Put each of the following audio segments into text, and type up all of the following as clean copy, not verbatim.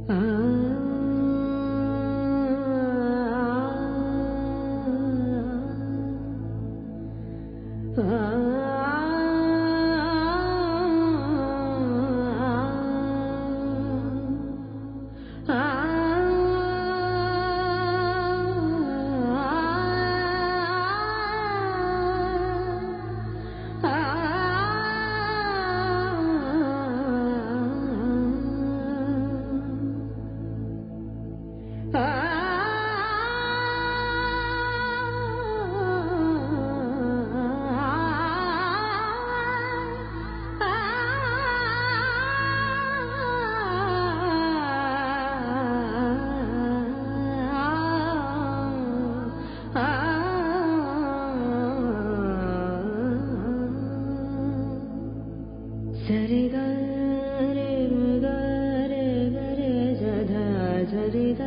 सरे ग रे ग रे ग रे धा सरे ग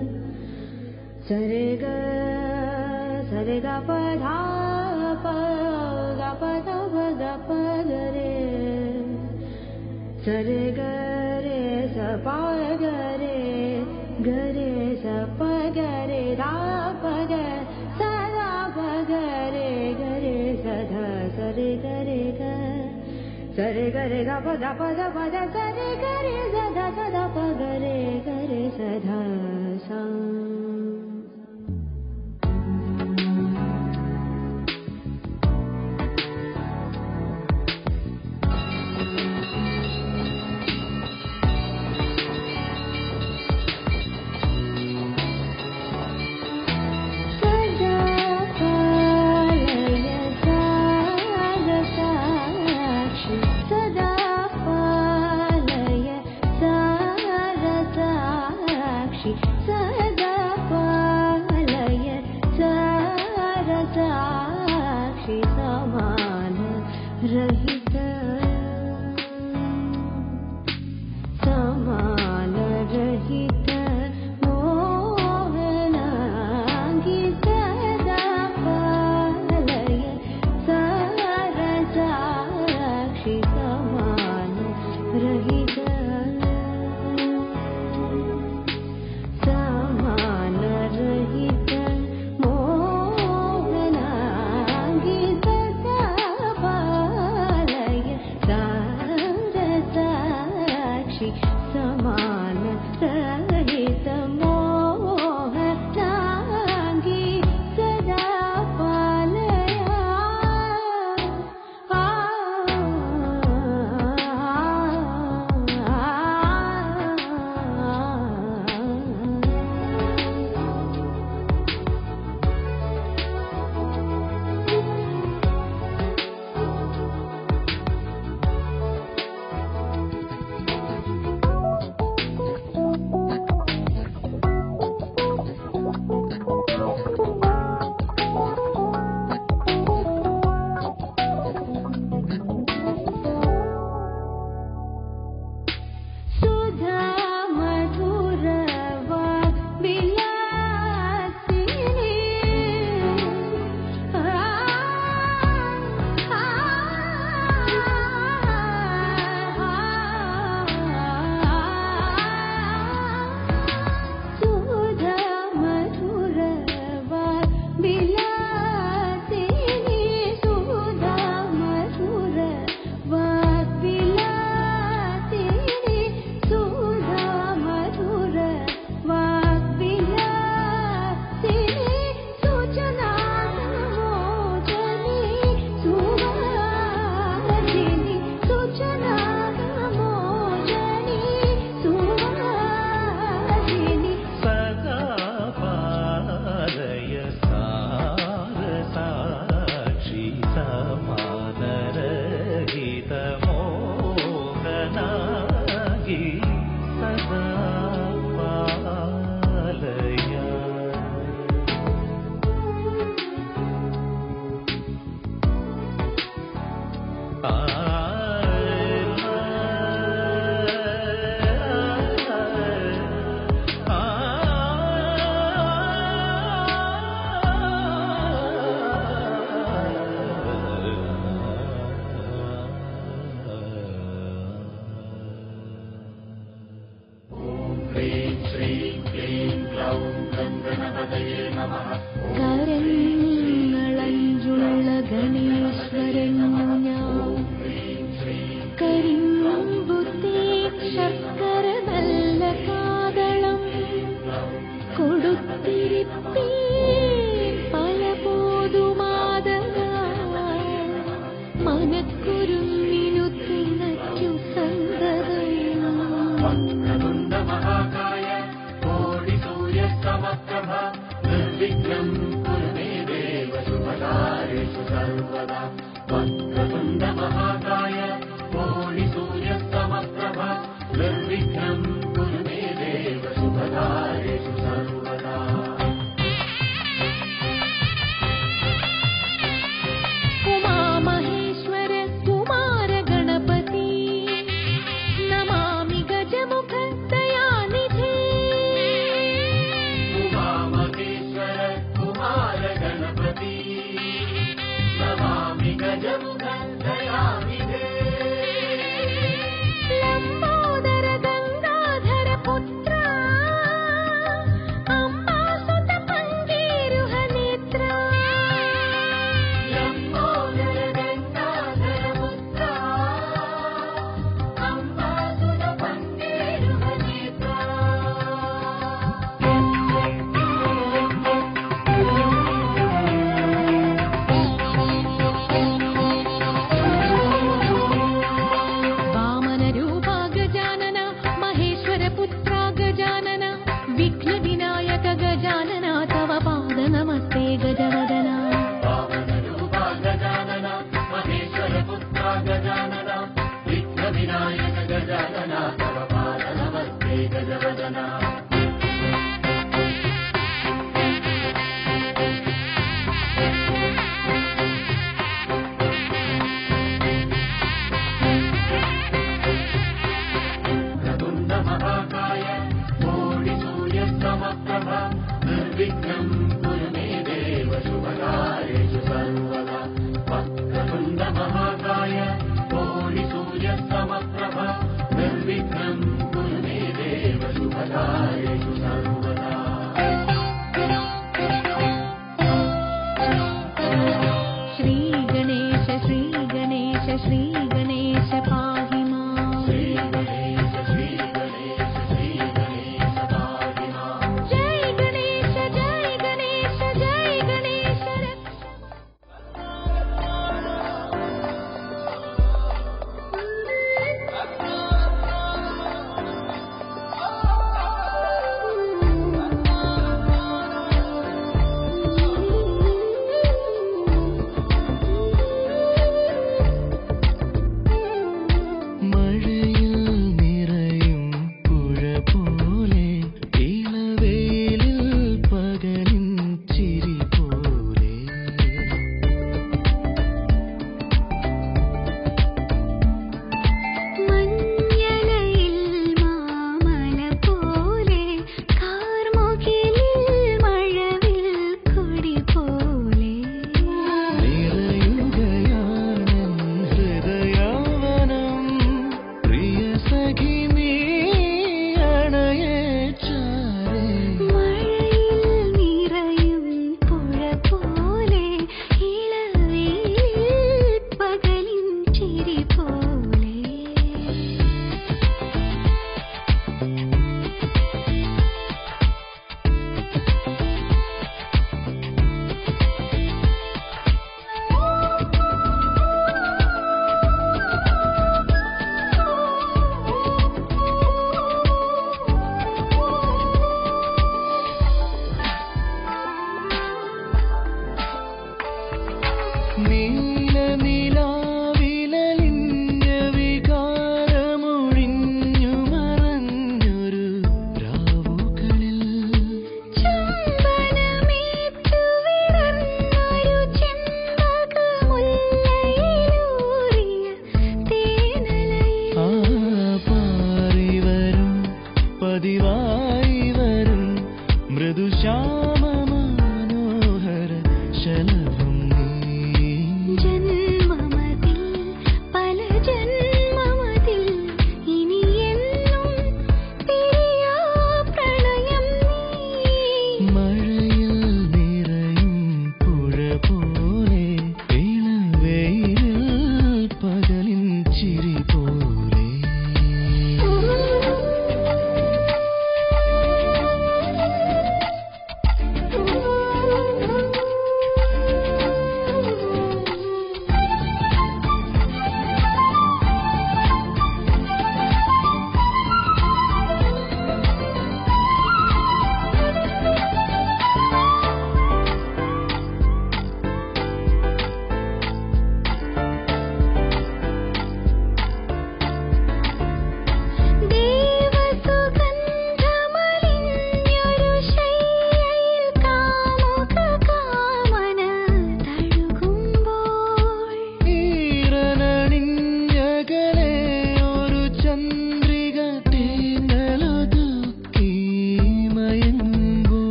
सरे ग सरे ग प धा प ग प ध प ग प ग रे सरे ग रे स प ग रे स प ग रे धा प ग स धा प ग रे स धा सरे ग रे ग सरे ग रे ग प ध प ध प ध सरे ग रे स ध स ध प ग रे स ध सा सदा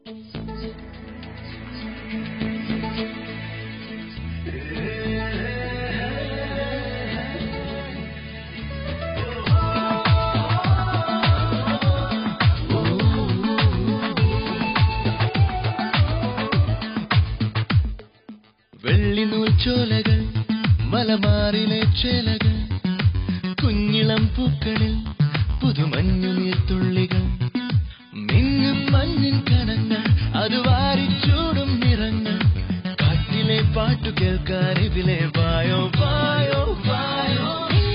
വെള്ളിനൂൽച്ചോലകൾ മലബാറിലെ ചേലകൾ കുഞ്ഞിളം പൂക്കളിൽ പുതുമഞ്ഞു നീർത്തുള്ളികൾ മിന്നും മഞ്ഞിൻ കണങ്ങൾ അത് വാരിച്ചൂടും നിറങ്ങൾ കാറ്റിലെ പാട്ടു കേൾക്കാൻ ഇതിലെ വായോ വായോ വായോ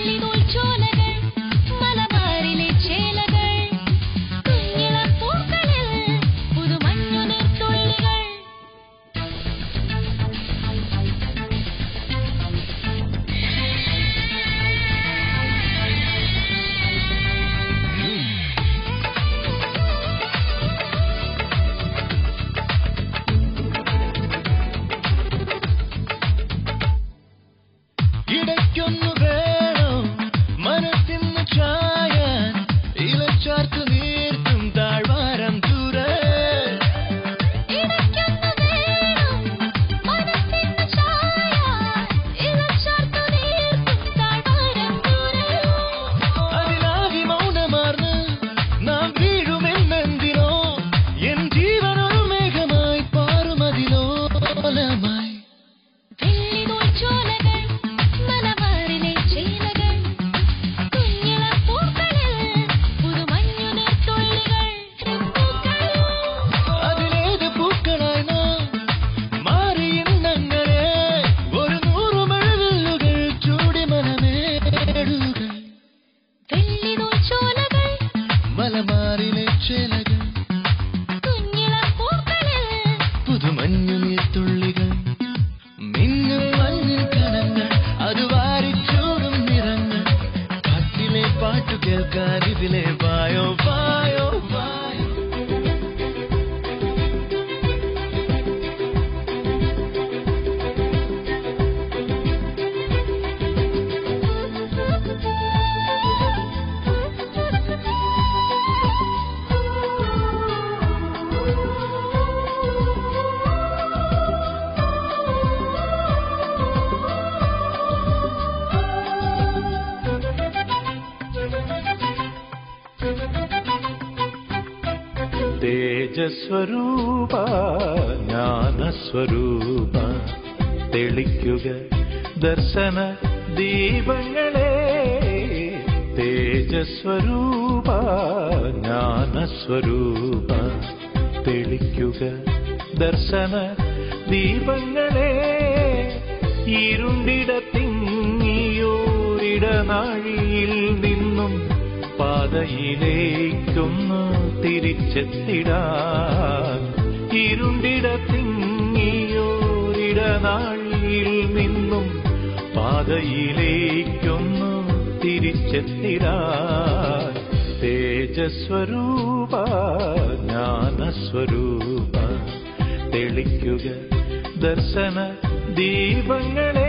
തേജസ്വരൂപ ജ്ഞാനസ്വരൂപ തെളിക്കുക ദർശന ദീപങ്ങളെ തേജസ്വരൂപ ജ്ഞാനസ്വരൂപ തെളിക്കുക ദർശന ദീപങ്ങളെ ഇരുണ്ടിടത്തിങ്ങിയോരിടനാഴിയിൽ നിന്നും പാതയിലേക്കൊന്ന് തിരിച്ചെത്തിടാൻ ഇരുണ്ടിടത്തിങ്ങിയോരിടനാഴിയിൽ നിന്നും പാതയിലേക്കൊന്ന് തിരിച്ചെത്തിടാൻ തേജസ്വരൂപ ജ്ഞാനസ്വരൂപ തെളിക്കുക ദർശന ദീപങ്ങളെ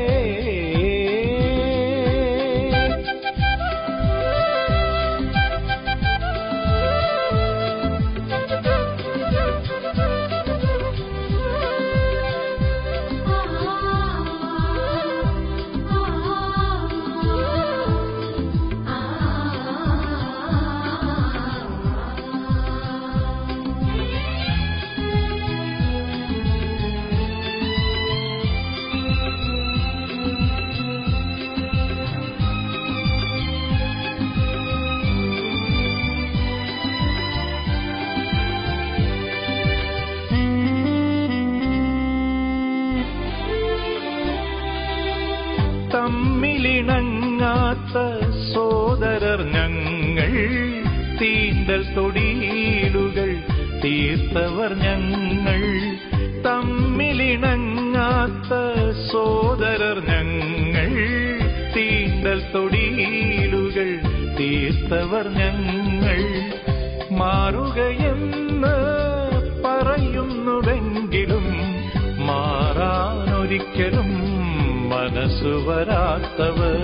തമ്മിലിണങ്ങാത്ത സോദരർ ഞങ്ങൾ തീണ്ടൽ തൊടിയിലുകൾ തീർത്തവർ ഞങ്ങൾ തമ്മിലിണങ്ങാത്ത സോദരർ ഞങ്ങൾ തീണ്ടൽ തൊടിയിലുകൾ തീർത്തവർ ഞങ്ങൾ മാറുകയെന്ന് പറയുന്നുവെങ്കിലും മാറാനൊരിക്കലും മനസ്സു വരാത്തവർ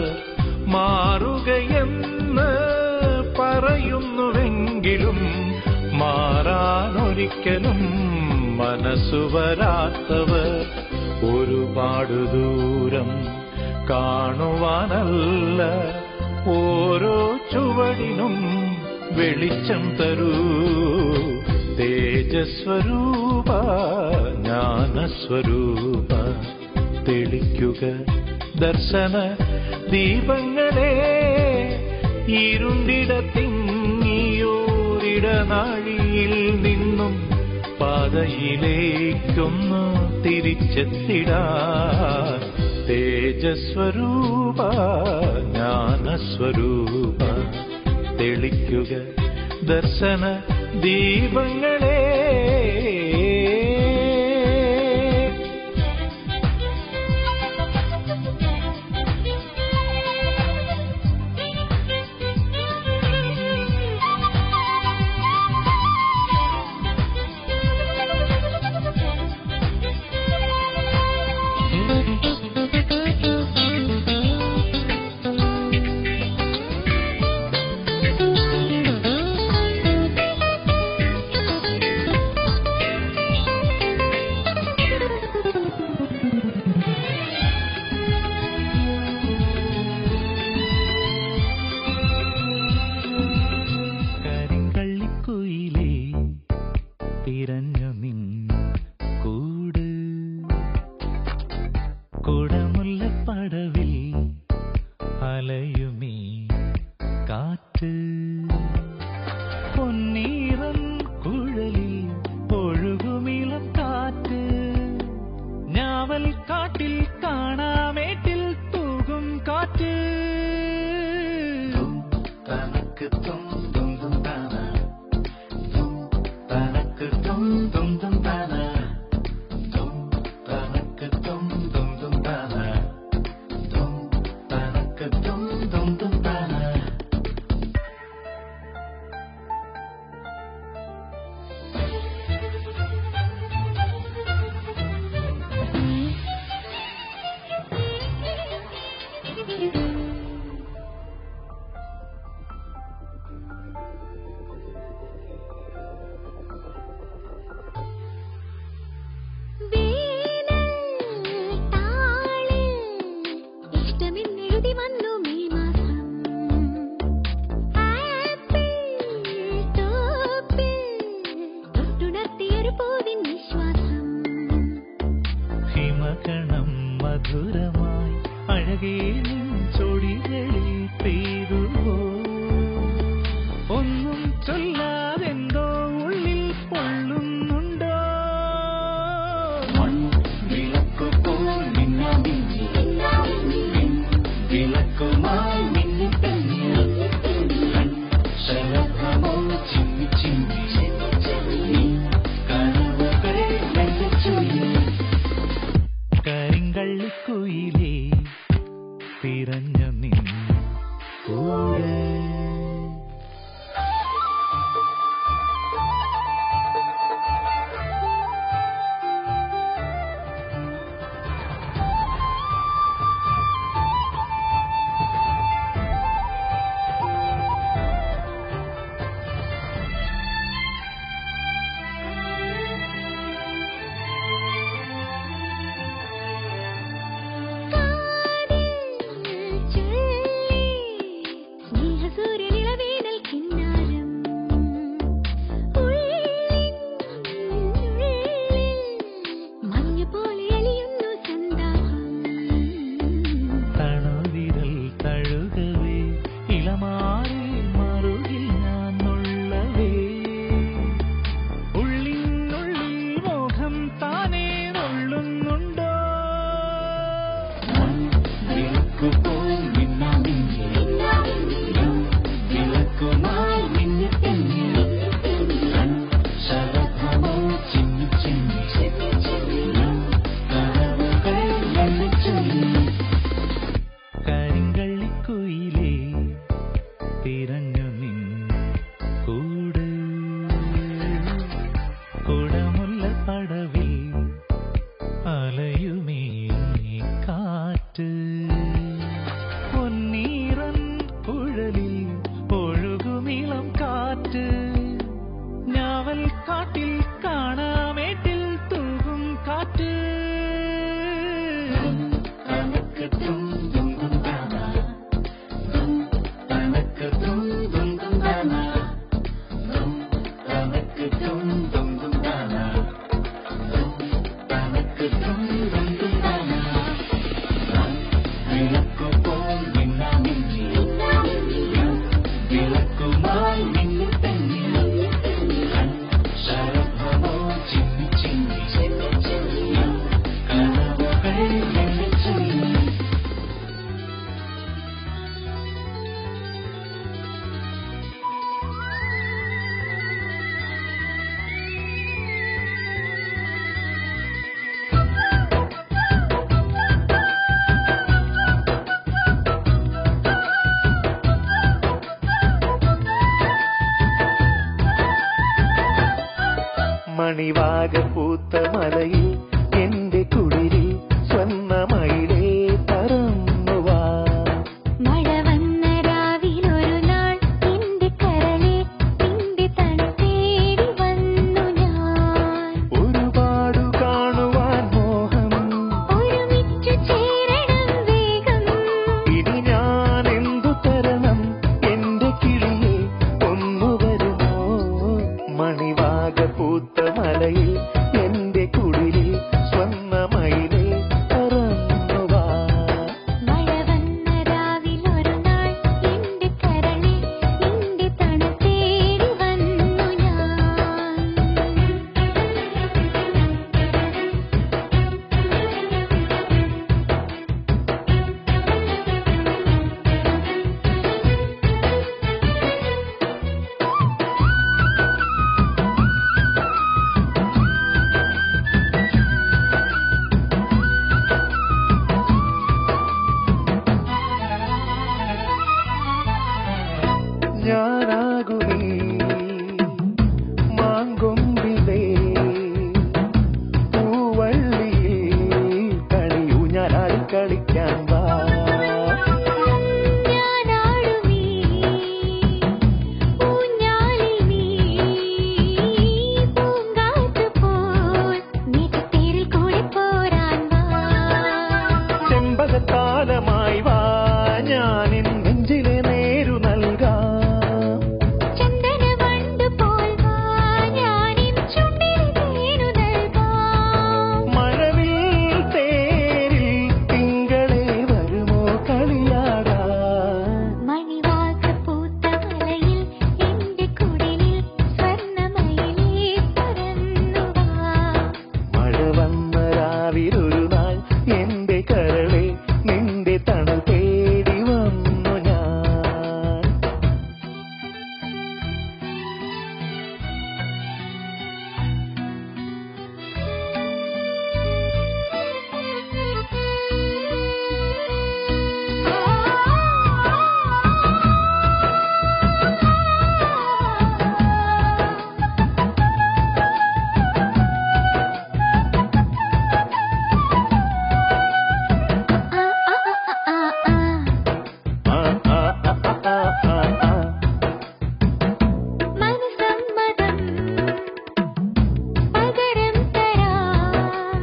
മാറുകയെന്ന് പറയുന്നുവെങ്കിലും മാറാനൊരിക്കലും ഒരിക്കലും മനസ്സു വരാത്തവർ ഒരുപാട് ദൂരം കാണുവാനല്ല ഓരോ ചുവടിനും വെളിച്ചം തരൂ തേജസ്വരൂപ ജ്ഞാനസ്വരൂപ തെളിക്കുക ദർശന ദീപങ്ങളെ ഇരുണ്ടിടത്തിങ്ങിയോരിടനാഴിയിൽ നിന്നും പാതയിലേക്കൊന്നു തിരിച്ചെത്തിടാൻ തേജസ്വരൂപ ജ്ഞാനസ്വരൂപ തെളിക്കുക ദർശന ദീപങ്ങളെ തിരഞ്ഞു നിൻ കൂട് കുടമുല്ലപ്പടവിൽ അലയുമീ കാറ്റ് പൊന്നീറൻ കുഴലിൽ ഒഴുകുമിളം കാറ്റ് ഞാവൽ കാട്ടിൽ കാണാമേട്ടിൽ തൂകും കാറ്റ് തനക്ക് ഹിമകണം മധുരമായി അഴകേ ചൊടികളിൽ പെയ്തുവോ ഒന്നും ചൊല്ലാതെന്തോ ഉള്ളിൽ പൊള്ളുന്നുണ്ടോ വിളക്കുമായി ശരഭമോ ചിമ്മി ചിമ്മി കരിങ്കള്ളിക്കുയിലേ തിരഞ്ഞു നിൻ കൂടെ കരിങ്കള്ളിക്കുയിലേ തിരഞ്ഞു നിൻ കൂട് കുടമുല്ലപ്പടവിൽ അലയുമീ കാറ്റ് പൊന്നീറൻ കുഴലിൽ ഒഴുകുമിളം കാറ്റ് ഞാവൽ കാട്ടിൽ മണിവാക പൂത്ത മലയിൽ എന്റെ കുടിലിൽ സ്വർണ്ണമയിലേ പറന്നുവാ. മഴ വന്ന രാവിലൊരു നാൾ എന്റെ കരളെ നിന്റെ തണുത്തേടി വന്നു ഞാൻ. ഒരുപാട് കാണുവാൻ മോഹം, ഒരുമിച്ചു ചേരണം വേഗം. ഇനി ഞാൻ എന്തു തരണം എന്റെ കിളിയെ, ഒന്നു വരുമോ? മണിവാക പൂത്ത മലയിൽ എന്റെ കുടിലിൽ സ്വർണ്ണമയിലേ പറന്നുവാ. മഴ വന്ന രാവിലൊരു നാൾ എന്റെ കരളെ നിന്റെ തണുത്തേടി വന്നു ഞാൻ. ഞാനാകുമീ മാങ്കൊമ്പിലേ പൂവള്ളിയിൽ കളിയൂഞ്ഞാലാടി കളിക്കാൻ വാ. ഞാനാടുമീ ഊഞ്ഞാലിൽ നീ പൂങ്കാറ്റ് പോൽ നെറ്റിത്തേരിൽ കൂടെ പോരാൻ വാ. ചെമ്പകത്താലമായി വാ, ഞാനിൻ നെഞ്ചിലെ നേരു നൽകാം. ചന്ദനവണ്ട് പോൽ വാ, ഞാനിൻ ചുണ്ടിൽ തേനു നൽകാം. മഴവിൽ തേരിൽ തിങ്കളെ വരുമോ കളിയാടാൻ. മണിവാക പൂത്ത മലയിൽ എന്റെ കുടിലിൽ സ്വർണ്ണമയിലേ പറന്നു വാ. മഴ വന്ന രാവിലൊരു നാൾ എന്റെ കരളെ നിന്റെ തണൽ തേടി വന്നു ഞാൻ. ആ, ആ, ആ, ആ, ആ, ആ. മനസമ്മതം പകരം തരാം.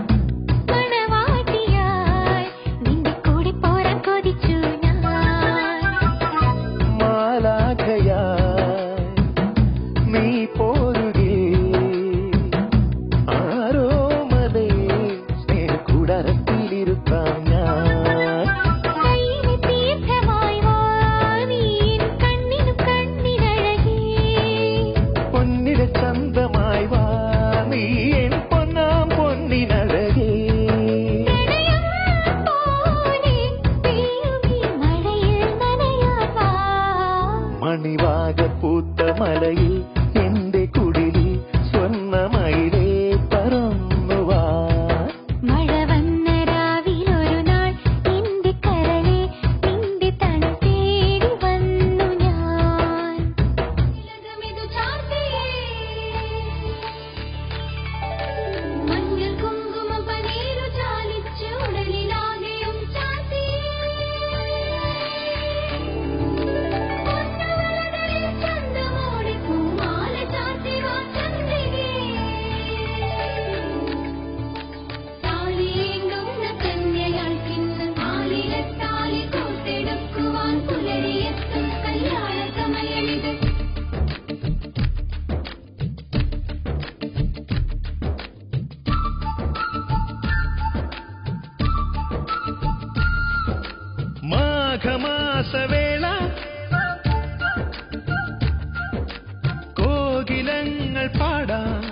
മണവാട്ടിയായി നിന്റെ കൂടെ പോരാൻ കൊതിച്ചു ഞാൻ. മാലാഖയായി നീ പോരുകേ, ആരോമലേ സ്നേഹക്കൂടാരത്തിലിരുത്താം ഞാൻ. കയ്യിലെ തീർത്ഥമായി വാ, നീ എൻ കണ്ണിനു കണ്ണിനഴകേ. പൊന്നിലെ ചന്തമായി വാ, നീ എൻ പൊന്നാം പൊന്നിനഴകേ. പ്രണയം പോലെ പെയ്യുമീ മഴയിൽ നനയാൻ വാ. മണിവാക പൂത്ത മലയിൽ എന്റെ കുടിലിൽ സ്വർണ്ണമയിലേ പറന്നുവാ. മഴ വന്ന രാവിലൊരു നാൾ എന്റെ കരളെ നിന്റെ തണൽ തേടി വന്നു ഞാൻ. മഞ്ഞൾ കുങ്കുമ പനീരു ചാലിച്ചു ഉടലിലാകെയും ചാത്തി. ചന്തമോടെ പൂമാല ചാത്തി വാ ചന്ദ്രികേ. താലിയേണ്ടുന്ന കന്യകൾക്കിന്ന് താലിലെത്താലി കോർത്തെടുക്കുവാൻ പുലരിയെത്തും കല്യാണ സമയമിത്. മാഘമാസവേള കോകിലങ്ങൾ പാടാം,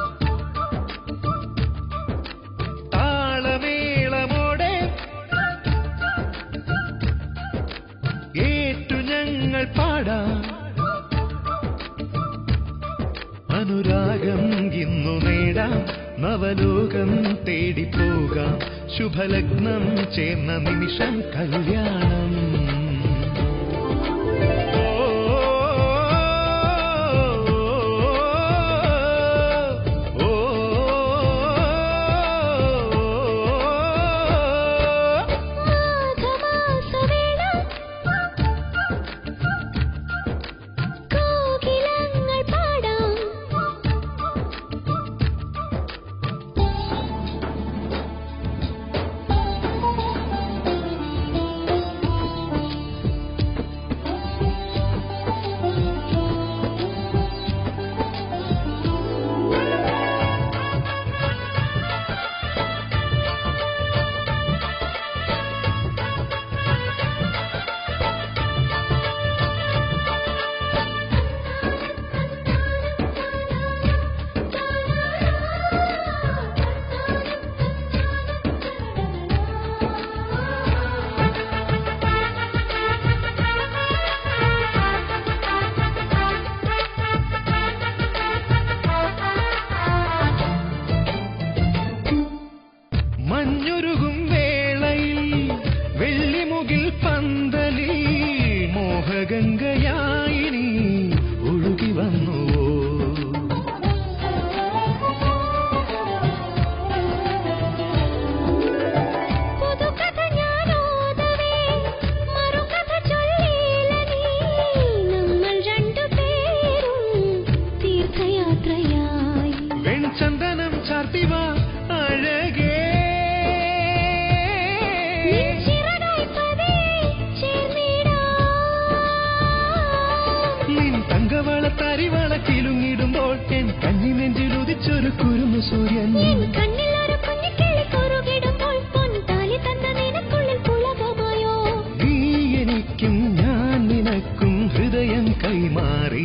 താളമേളമോടെ ഏറ്റു ഞങ്ങൾ പാടാം. അനുരാഗം ഇന്നു നേടാം, നവലോകം തേടിപ്പോകാം. ശുഭലഗ്നം ചേർന്ന നിമിഷം കല്യാണം. കൂട്ടിവാ അഴകേ നിൻ തങ്കവള തരിവള കിലുങ്ങിടുമ്പോൾ എൻ കഞ്ഞി നെഞ്ചിൽ ഉദിച്ചൊരു കുരുന്നു സൂര്യൻ നീ എനിക്കും ഞാൻ നിനക്കും ഹൃദയം കൈമാറി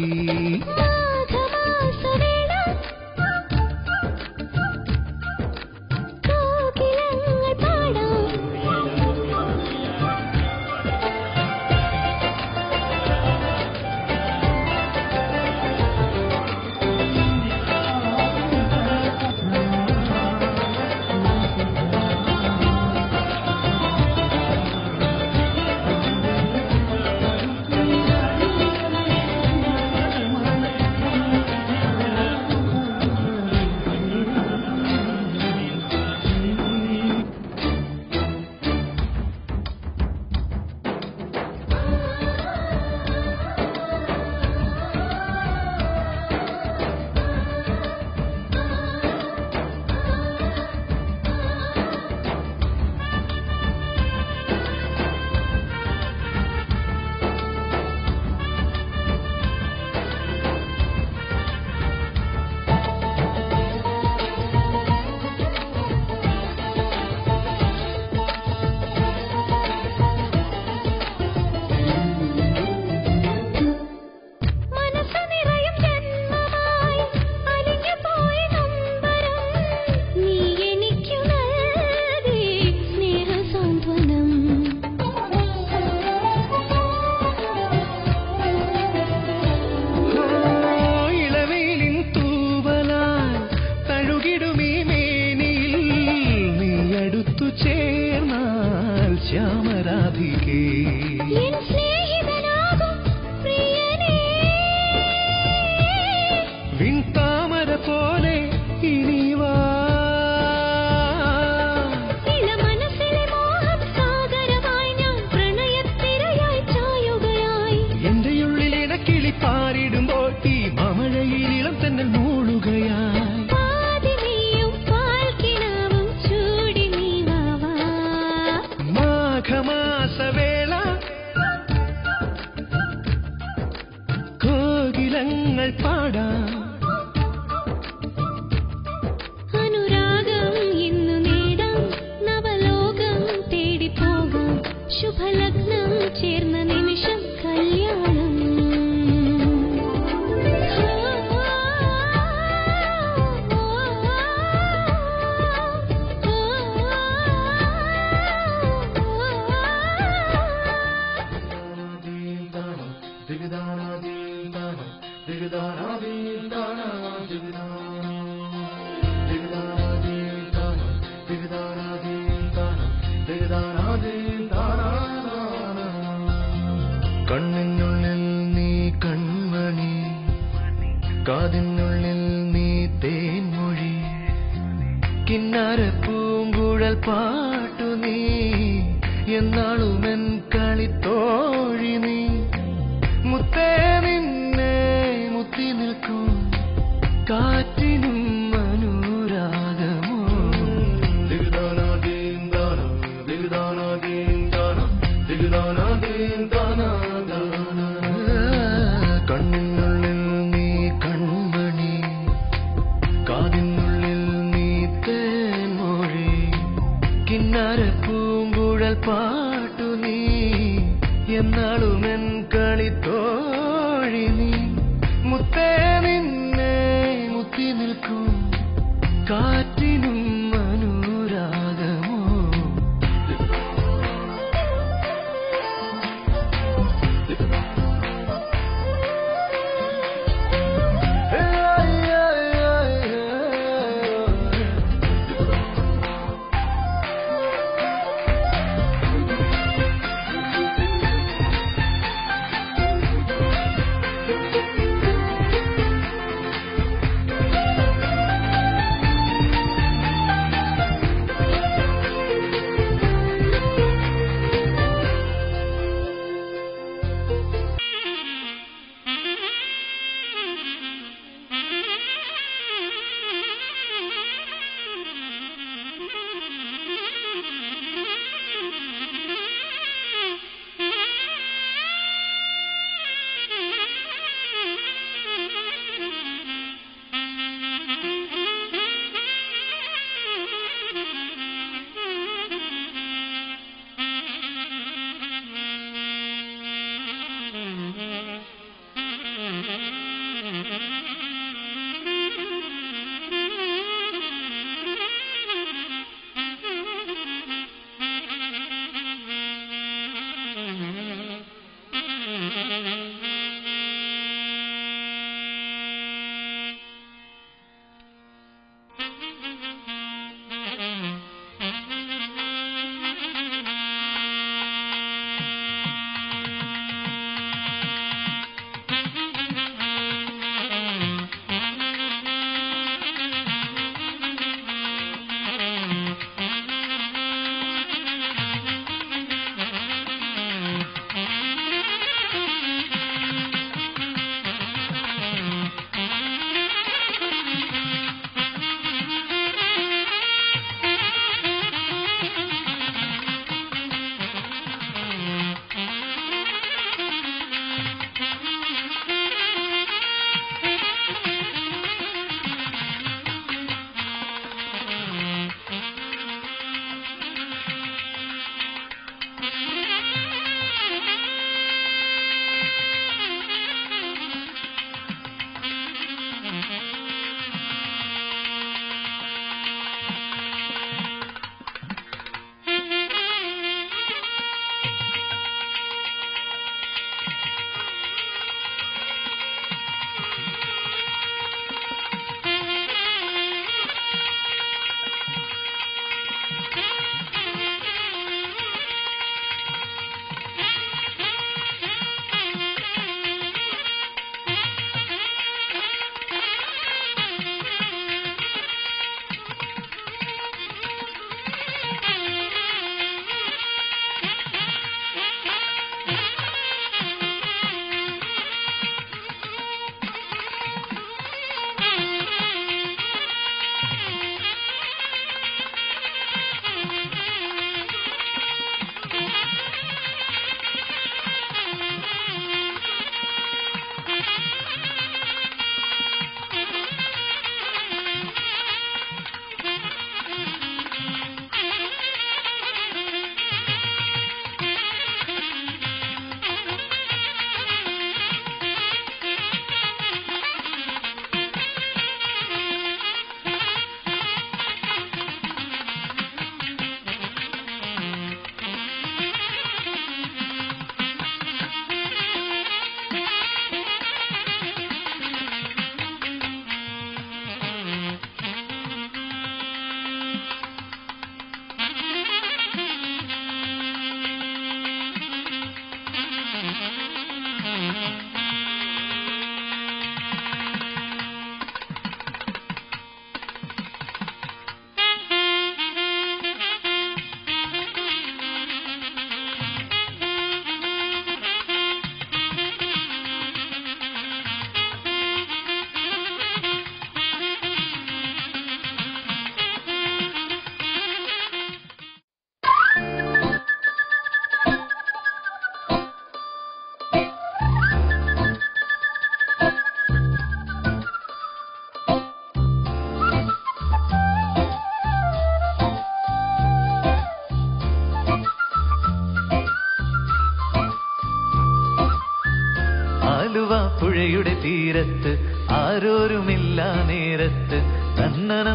വിൺതാമര പോലെ ഇനിവാ എന്റെ ഉള്ളിൽ ഇടക്കിളി പാറിടുമ്പോൾ ഈ മമഴയിൽ ഇളം തന്നെ മൂളുകയായി മാഘമാസവേള കോകിലങ്ങൾ പാടാം ശുഭലഗ്നം ചേർന്ന നിമിഷം കല്യാണം കണ്ണിനുള്ളിൽ നീ കൺമണി കാതിനുള്ളിൽ നീ തേൻമൊഴി കിന്നാര പൂങ്കുഴൽ പാട്ടു നീ എന്നാളുമെൻ കളിത്തോഴി നീ മുത്തേ നിന്നെ മുത്തി നിൽക്കും കാറ്റിനും അനുരാഗമോ കണ്ണിനുള്ളിൽ നീ കൺമണി കാതിനുള്ളിൽ നീ തേൻമൊഴി കിന്നാര പൂങ്കുഴൽ പാട്ടു നീ എന്നാളുമെൻ കളിത്തോഴി നീ മുത്തേ നിന്നെ മുത്തി നിൽക്കും കാറ്റിനും അനുരാഗമോ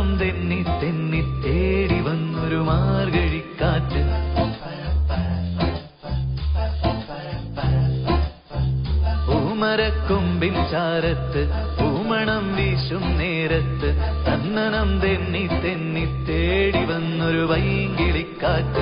തെന്നി തെന്നി തേടി വന്നൊരു മാർഗഴിക്കാറ്റ്. പൂമരക്കൊമ്പിൻ ചാരത്ത് പൂമണം വീശും നേരത്ത് തന്നനം തെന്നി തെന്നി തേടി വന്നൊരു വൈകിളിക്കാറ്റ്.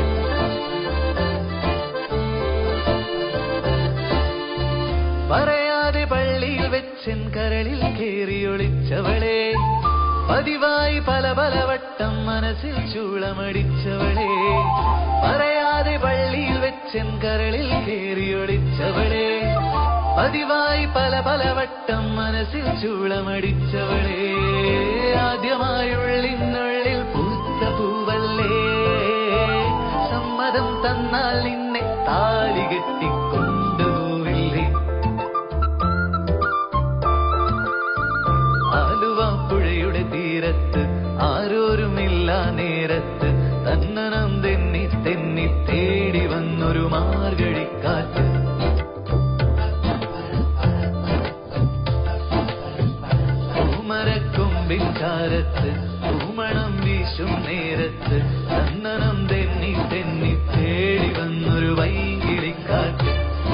പറയാതെ പള്ളിയിൽ വെച്ചൻ കരളിൽ കേറിയൊളിച്ചവളെ, പതിവായി പല പല വട്ടം മനസ്സിൽ ചൂളമടിച്ചവളെ. പറയാതെ പള്ളിയിൽ വെച്ചൻ കരളിൽ കേറിയൊളിച്ചവളെ, പതിവായി പല പല വട്ടം മനസ്സിൽ ചൂളമടിച്ചവളെ. ആദ്യമായുള്ളിനുള്ളിൽ പൂത്ത പൂവല്ലേ, സമ്മതം തന്നാൽ നിന്നെ താലി കെട്ടിക്കൊണ്ടുപോവില്ലേ. ആലുവ പുഴയുടെ തീരത്ത് ആരോരുമില്ല നേരത്ത് തന്നനം തെന്നി തെന്നി തേടി വന്നൊരു മാർഗഴിക്കാറ്റ്. പൂമരക്കൊമ്പിൻ ചാരത്ത് പൂമണം വീശും നേരത്ത് തന്നനം തെന്നി തെന്നി തേടി വന്നൊരു വൈകിളിക്കാറ്റ്.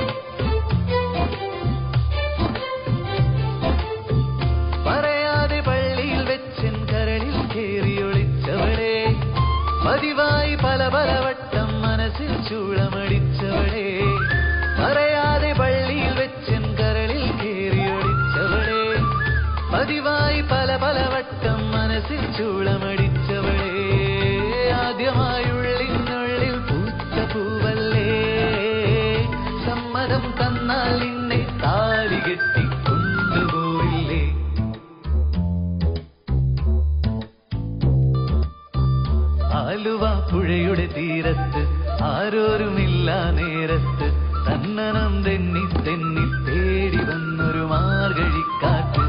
പറയാതെ പള്ളിയിൽ വെച്ചൻ കരളിൽ കേറിയൊളിച്ചവളെ, പതിവായി പല പല വട്ടം മനസ്സിൽ ചൂളമടിച്ചവളെ. പറയാതെ പള്ളിയിൽ വെച്ചൻ കരളിൽ കേറിയൊളിച്ചവളെ, പതിവായി പല പല വട്ടം മനസ്സിൽ ചൂളമടിച്ചവളെ. ആദ്യമായുള്ളിനുള്ളിൽ പൂത്ത പൂവല്ലേ, സമ്മതം തന്നാൽ നിന്നെ താലി കെട്ടിക്കൊണ്ടുപോയില്ലേ. ആലുവ പുഴയുടെ തീരത്ത് ആരോരുമില്ല നേരത്ത് തന്നനം തെന്നി തെന്നി തേടി വന്നൊരു മാർഗഴിക്കാറ്റ്.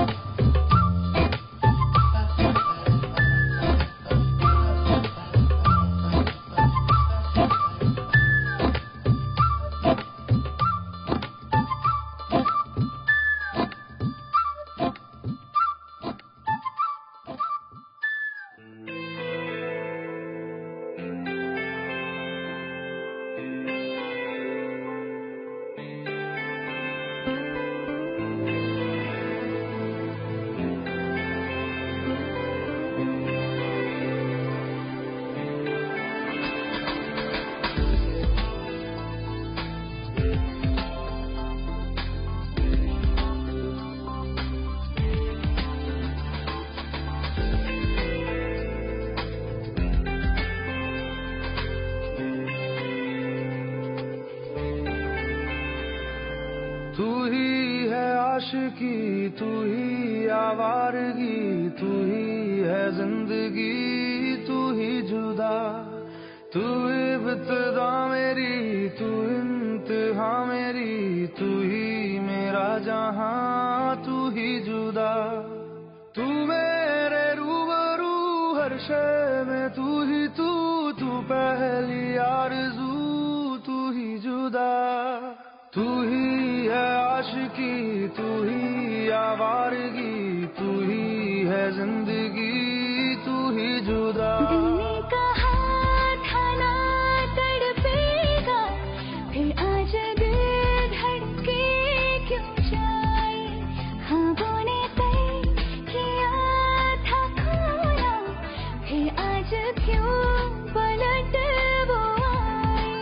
तू ही है आशिकी, तू ही आवारगी, तू ही है जिंदगी, तू ही जुदा. तू इब्तिदा मेरी, तू इंतहा मेरी, तू ही मेरा जहां, तू ही जुदा. तू मेरे रूबरू हर शय में, तू ही तू पहली आरज़ू, तू ही जुदा. तू ही है आशिकी, तू ही आवारगी, तू ही है जिंदगी, तू ही जुदा. दिल ने कहा था ना तड़पेगा, फिर आज दिल धड़के क्यों जाए. ख्वाबों ने तय किया था खोना, फिर आज क्यों पलट वो आए.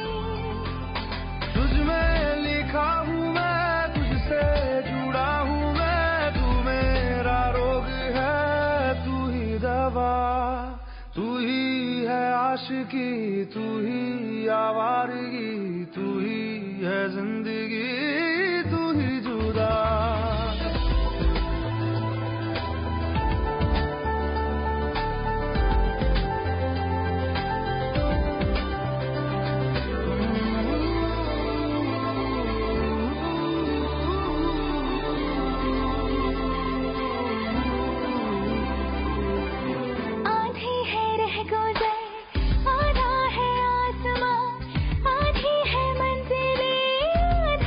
तुझ में लिखा हूँ मैं, तुझसे जुड़ा हूँ मैं, तू मेरा रोग है, तू ही दवा. तू ही है आशिकी, तू ही आवारगी, तू ही है जिंदगी, तू ही जुदा. आधी है रह गुजर, आधा है आसमां, आधी है मंजिलें,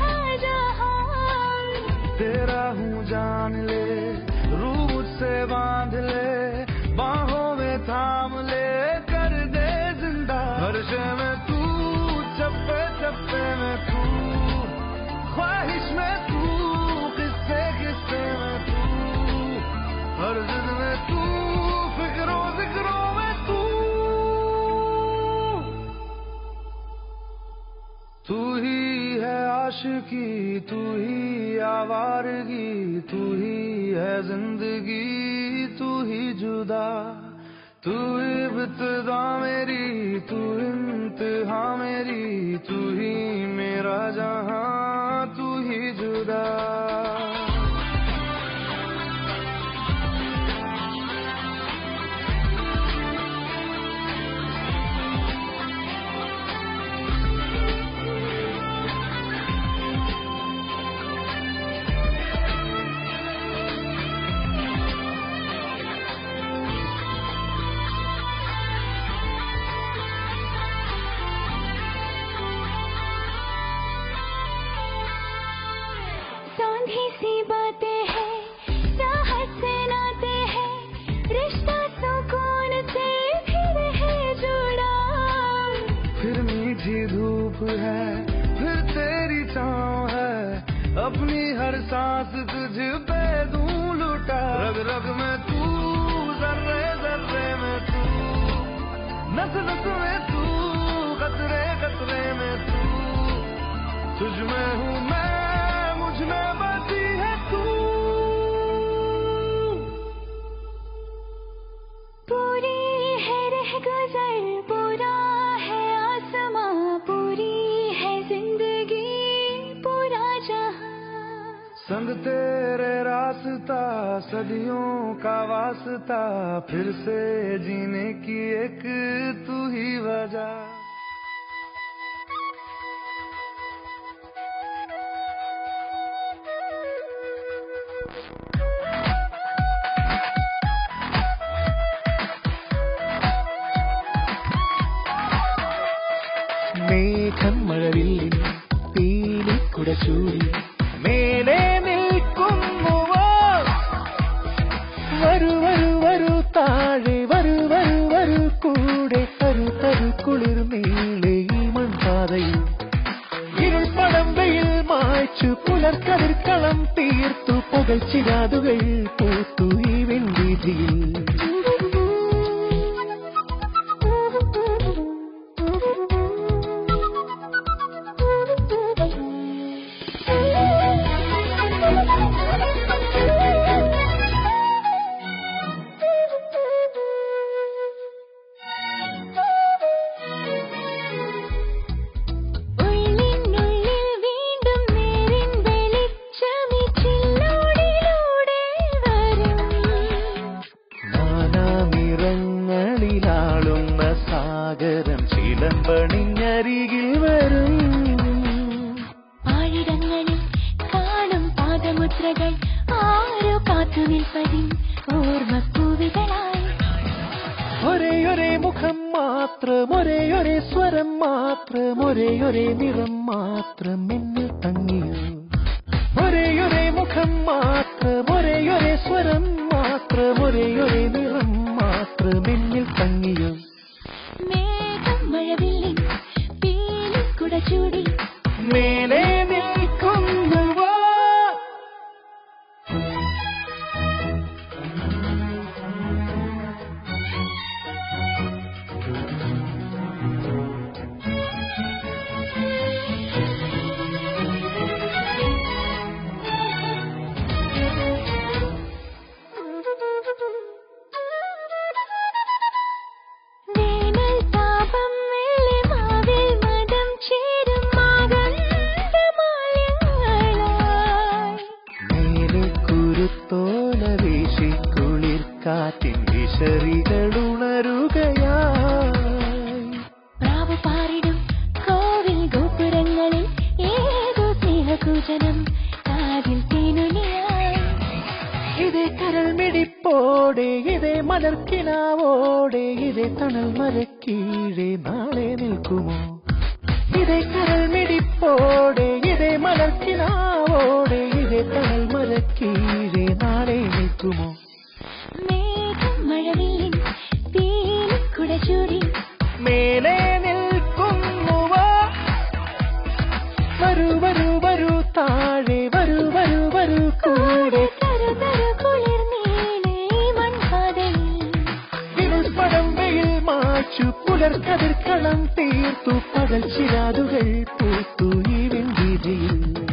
आशिकी तू ही आवारगी, तू ही है जिंदगी, तू ही जुदा, तू इब्तिदा मेरी, तू इंतहा मेरी, तू ही मेरा जहां, तू ही जुदा। सांधी सी बातें हैं, राहत से नाते हैं, रिश्ता सुकून से फिर है जुड़ा। फिर मीठी धूप है, फिर तेरी छाँव है, अपनी हर सांस तुझ पे दूं लुटा। रग रग में तू, जर्रे जर्रे में तू, नस नस में तू, कतरे कतरे में तू, तुझ में हूँ मैं, मुझ में बसी है तू। पूरी है रह गुजर, पूरा है आसमां, पूरी है जिंदगी, पूरा जहां। संग तेरे रास्ता, सदियों का वास्ता, फिर से जीने की एक तू ही वजह। മേഘം മഴവില്ലിൻ പീലിക്കുട ചൂടി മേലെ നിൽക്കുന്നുവോ, വരൂ വരൂ വരൂ താഴെ, വരൂ വരൂ വരൂ കൂടെ, തരു തരു കുളിർ നീളെ ഈ മൺപാതയിൽ. ഇരുൾ പടം വെയിൽ മായ്ച്ചു പുലർക്കതിർക്കളം തീർത്തു, പകൽ ചിരാതുകൾ പൂത്തു ഈ വെൺവീഥിയിൽ. സാഗരം ചിലമ്പണിഞ്ഞരികിൽ വരും. ആയിരങ്ങളിൽ കാണും പാദമുദ്രകൾ, ആരോ കാത്തു നിൽപ്പതിൻ ഓർമ്മപ്പൂവികളായി. ഒരേ മുഖം മാത്രം, ഒരേ സ്വരം മാത്രം, ഒരേ നിറം മാത്രം എന്നിൽ തങ്ങിയോ. ഒരേ മുഖം മാത്രം, ഒരേ സ്വരം മാത്രം, ഒരേ നിറം മാത്രം എന്നിൽ തങ്ങിയോ. മേഘം മഴവില്ലിൻ പീലിക്കുട ചൂടി മേലെ നിൽക്കുന്നുവോ. കാറ്റിൻ വിശറികളുണരുകയായി. പ്രാവ് പാറിടും കോവിൽ ഗോപുരങ്ങളിൽ ഏതോ സ്നേഹകൂജനം കാതിൽ തേനുലിയായി. ഇതേ കരൾ മിടിപ്പോടെ, ഇതേ മലർക്കിനാവോടെ, ഇതേ തണൽ മരക്കീഴെ നാളെ നിൽക്കുമോ. ഇതേ കരൾ മിടിപ്പോടെ, ഇതേ മലർക്കിനാവോടെ, ഇതേ തണൽ മരക്കീഴെ നാളെ നിൽക്കുമോ. മേഘം മഴവില്ലിൻ പീലിക്കുട ചൂടി മേലെ നിൽക്കുന്നുവോ. വരൂ വരൂ വരൂ താഴെ, വരൂ വരൂ വരൂ കൂടെ, തരു തരു കുളിർ നീളെ മൺപാതയിൽ. ഇരുൾ പടം വെയിൽ മായ്ച്ചു പുലർക്കതിർക്കളം തീർത്തു, പകൽ ചിരാതുകൾ പൂത്തു ഈ വെൺവീഥിയിൽ.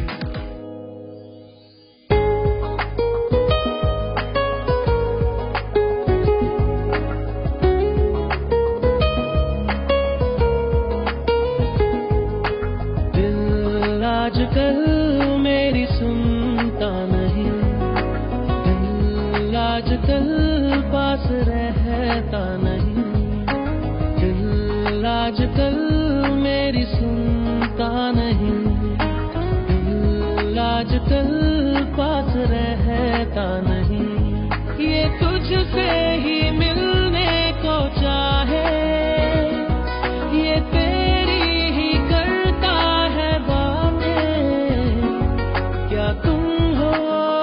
मेरी सुनता नहीं, दिल आजकल पास रहता नहीं, ये तुझसे ही मिलने को चाहे, ये तेरी ही करता है बातें, क्या तुम हो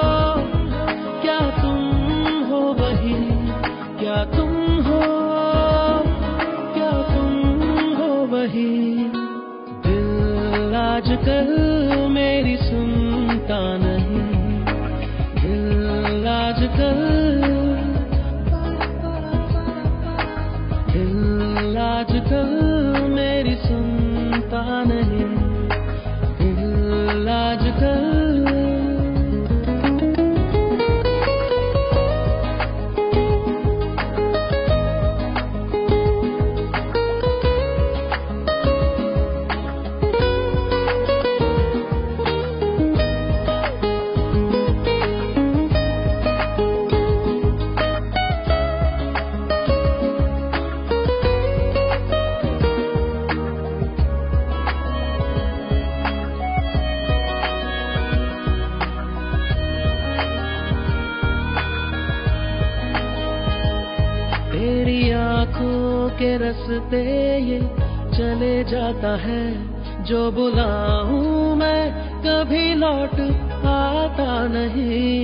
वही, क्या तुम हो वही, दिल आजकल मेरी सुनता नहीं, दिल आजकल मेरी सुनता नहीं, दिल आजकल। तेरी आंखों के रास्ते ये चले जाता है, जो बुलाऊं मैं कभी लौट आता नहीं,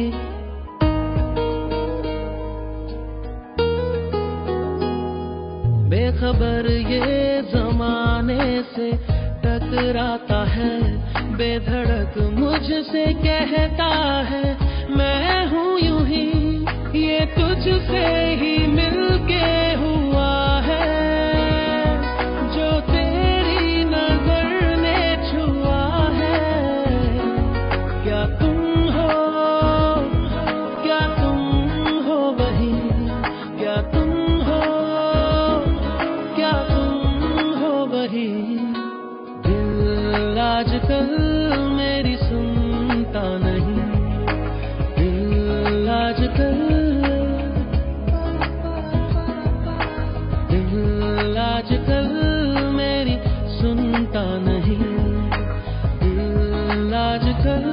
बेखबर ये जमाने से टकराता है, बेधड़क मुझसे कहता है मैं हूँ यूं ही, ये तुझसे ही मिलके हुआ है, जो तेरी नजर ने छुआ है, क्या तुम हो वही, क्या तुम हो वही, दिल आजकल मेरी सुनता नहीं, दिल आजकल मेरी सुनता नहीं, दिल आजकल।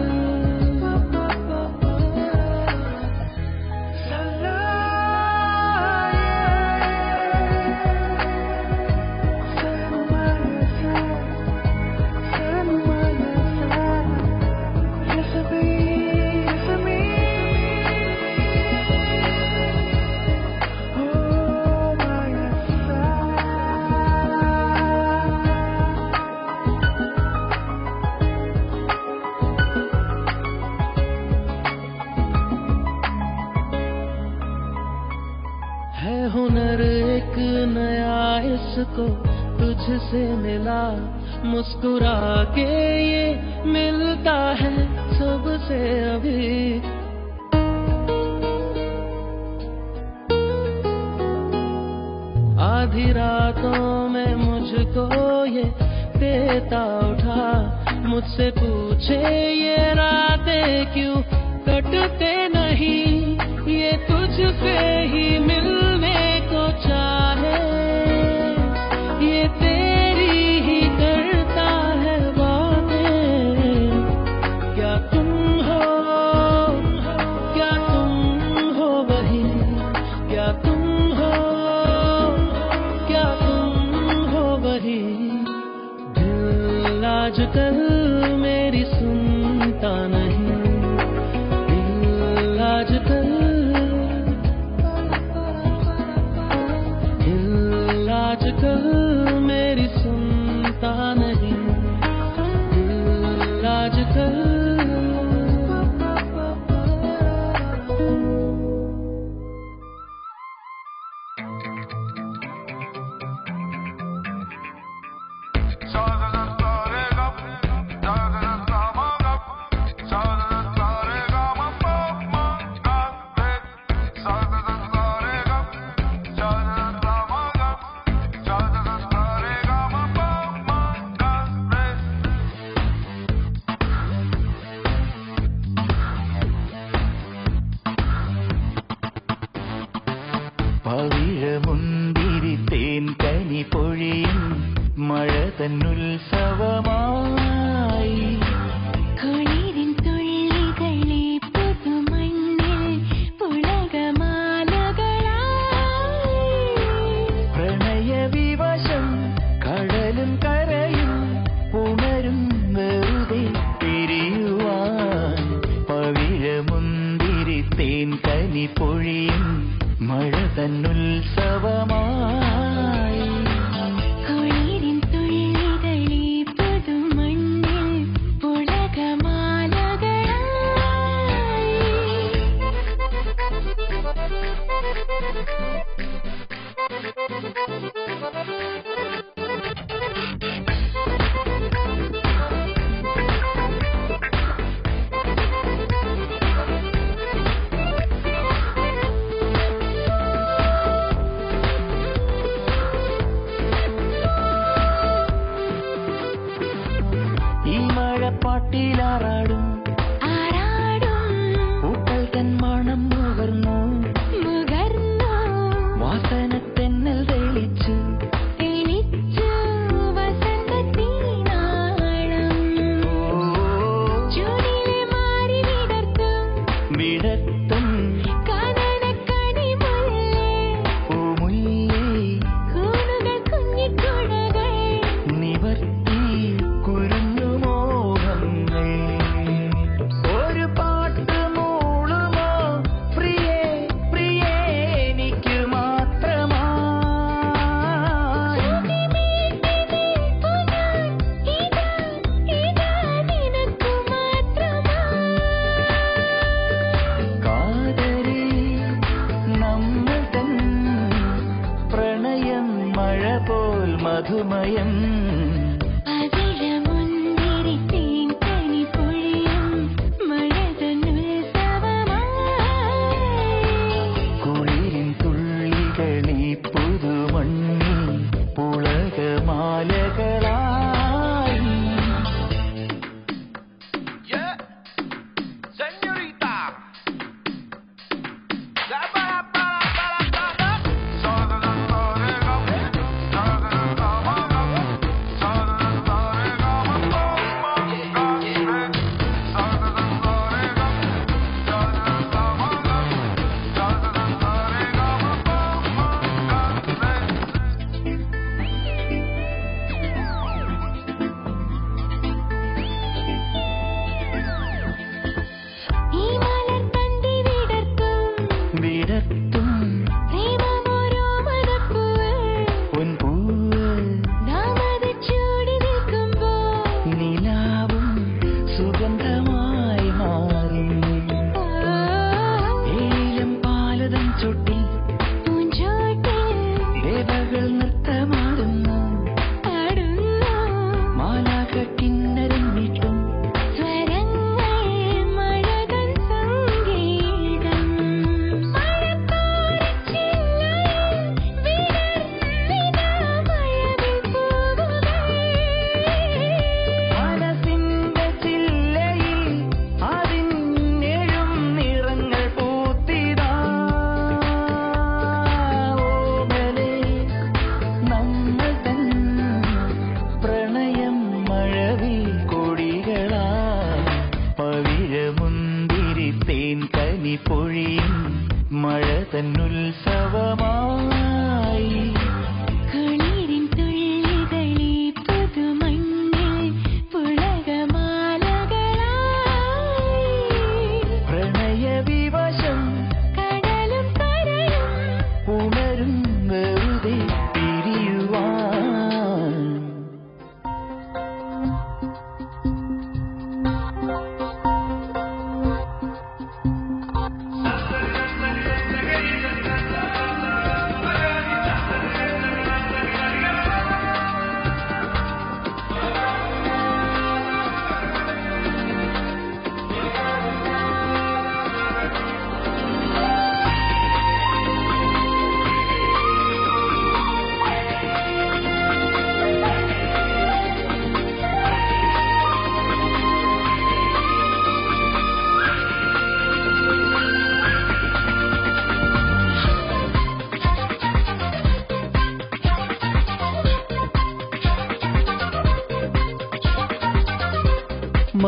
है हुनर एक नया इसको तुझसे मिला, मुस्कुरा के ये मिलता है सबसे अभी, आधी रातों में मुझको ये देता उठा, मुझसे पूछे ये रातें क्यों कटते नहीं, ये तुझसे ही मिलने को चाहे, ये तेरी ही करता है बातें, क्या तुम हो वही, क्या तुम हो वही, दिल आजकल मेरी सुनता नहीं, दिल आजकल मेरी सुनता नहीं, दिल आजकल। പവിഴമുന്തിരി തേൻ കനി പൊഴിയും മഴ തന്നുത്സവമായി കുളിരിൻ തുള്ളികളെ പുതുമണ്ണിൽ പുളകമാലകളായി പ്രണയവിവശം കടലും കരയും ഉണരും വെറുതെ പിരിയുവാൻ പവിഴമുന്തിരി തേൻ കനി പൊഴിയും മഴ തന്നുത്സവമായി കുളിരിൻ തുള്ളികളെ പുതുമണ്ണിൽ പുളകമാലകളായി ഈ മഴപ്പാട്ടിലാറാടും പൂക്കൾ തൻ മണം മുകർന്നു വാസന തെന്നൽ തെളിച്ചു വിടത്തും പൂമുല്ലേ നിവർത്തി കുരുന്നു മോഹങ്ങൾ ഒരു പാട്ട് മൂളുമോ പ്രിയേ പ്രിയേ എനിക്ക് മാത്രമായി കാതരി നമ്മൾ തൻ പ്രണയം മഴ പോൽ മധുമയം കുളിരിൻ തുള്ളികളീ പുതുമണ്ണിൽ പുളകമാലകളായി Yeah, señorita. So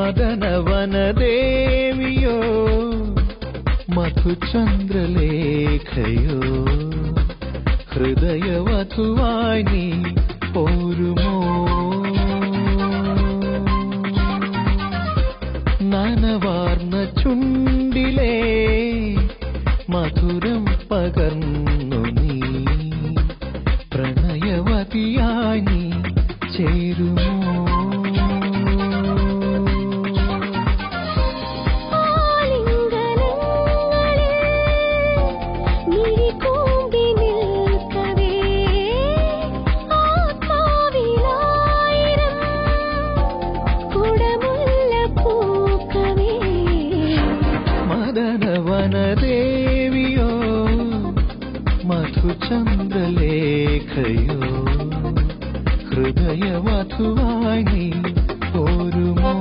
മദനവനദേവിയോ മധുചന്ദ്രലേഖയോ ഹൃദയവധുവായി നീ പോരുമോ? നനവാർന്ന ചുണ്ടിലെ മധുരം പകർന്നു നീ പ്രണയവതിയായി നീ ചേരുമോ? മദനവനദേവിയോ മധുചന്ദ്രലേഖയോ ഹൃദയവധുവായി നീ പോരുമോ?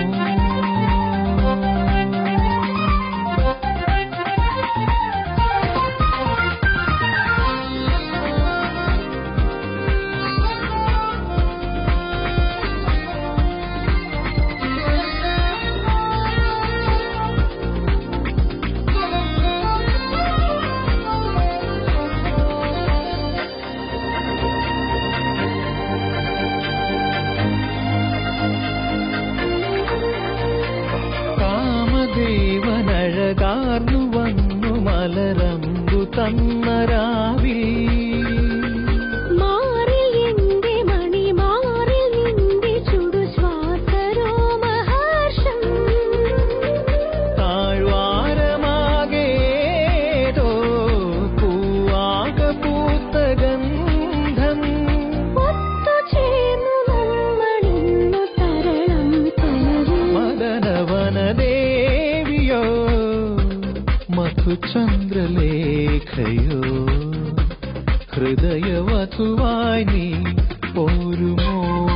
ദേവനഴകാർന്നു വന്നു മലരമ്പു തന്നരാവിൽ മാറിൽ എന്റെ മണി മാറിൽ നിന്റെ ചുടുശ്വാസരോമഹർഷം താഴ്വാരമാകേതോ പൂവാക പൂത്ത ഗന്ധം ഒത്തുചേർന്നു നമ്മളിന്നു തരണം തരും മദനവനദേവിയോ മധുചന്ദ്രലേഖയോ ഹൃദയവധുവായി നീ പോരുമോ?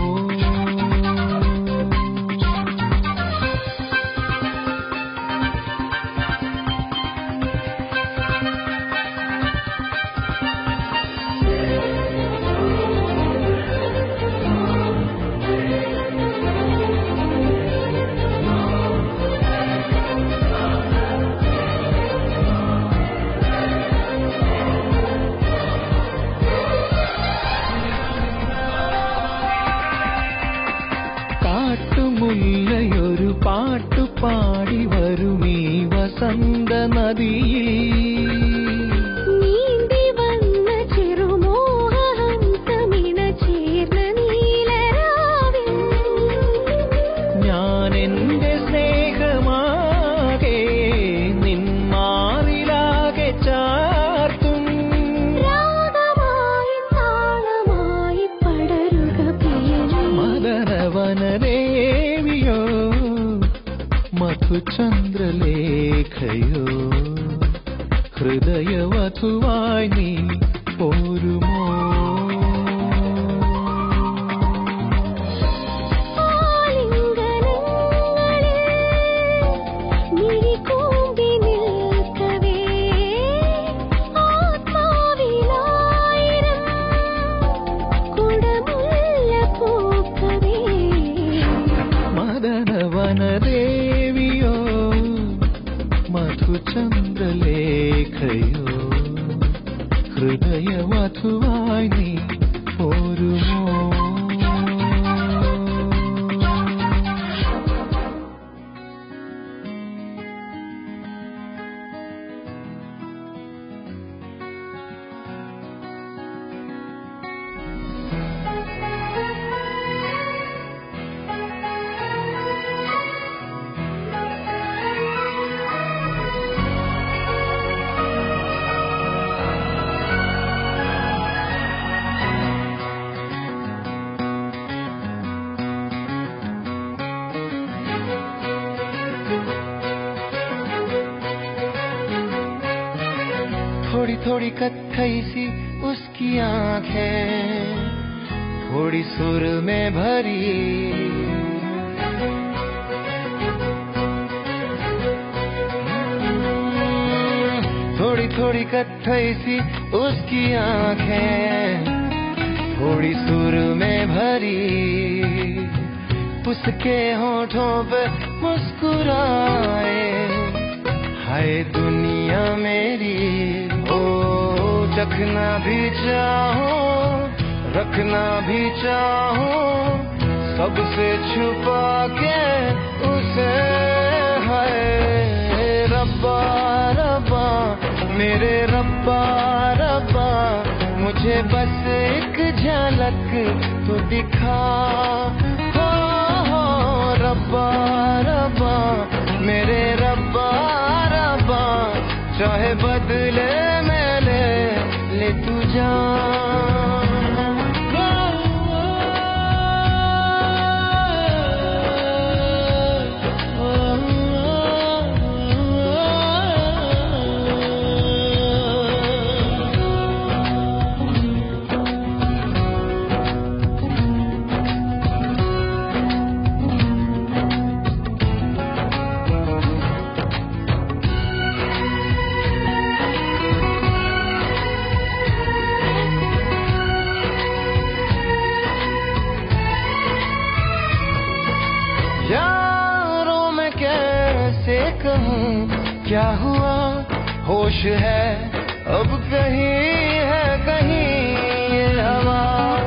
കാട്ടുമുല്ലയൊരു പാട്ടുപാടി വരുമീ വസന്ത നദിയിൽ നീന്തി വന്ന ചെറുമോഹഹംസമിണ ചേർന്ന നീലരാവിൽ ഞാൻ എന്റെ സ്നേഹമാകെ നിന്മാറിലാകെ ചാർത്തും രാഗമായി താളമായി പടരുക പ്രിയനേ മദനവനദേവിയോ മധുചന്ദ്രലേഖയോ ഹൃദയവധുവായി നീ പോരുമോ? മദനവനദേവിയോ മധുചന്ദ്രലേഖയോ ഹൃദയവധുവായി നീ പോരുമോ? थोड़ी थोड़ी कत्थई सी उसकी आंखें थोड़ी सुर में भरी थोड़ी थोड़ी कत्थई सी उसकी आंखें थोड़ी सुर में भरी उसके होठों पे मुस्कुराए। हाय दुनिया मेरी, ओ चखना भी चाहो, रखना भी चाहो, सबसे छुपा के उसे। हाय रब्बा रब्बा मेरे रब्बा रब्बा, मुझे बस एक झलक तो दिखा। हो रब्बा रब्बा मेरे रब्बा रब्बा, चाहे बदले में ले तू जान। यारों में कैसे कहूँ क्या हुआ, होश है अब कहीं है कहीं ये हवा।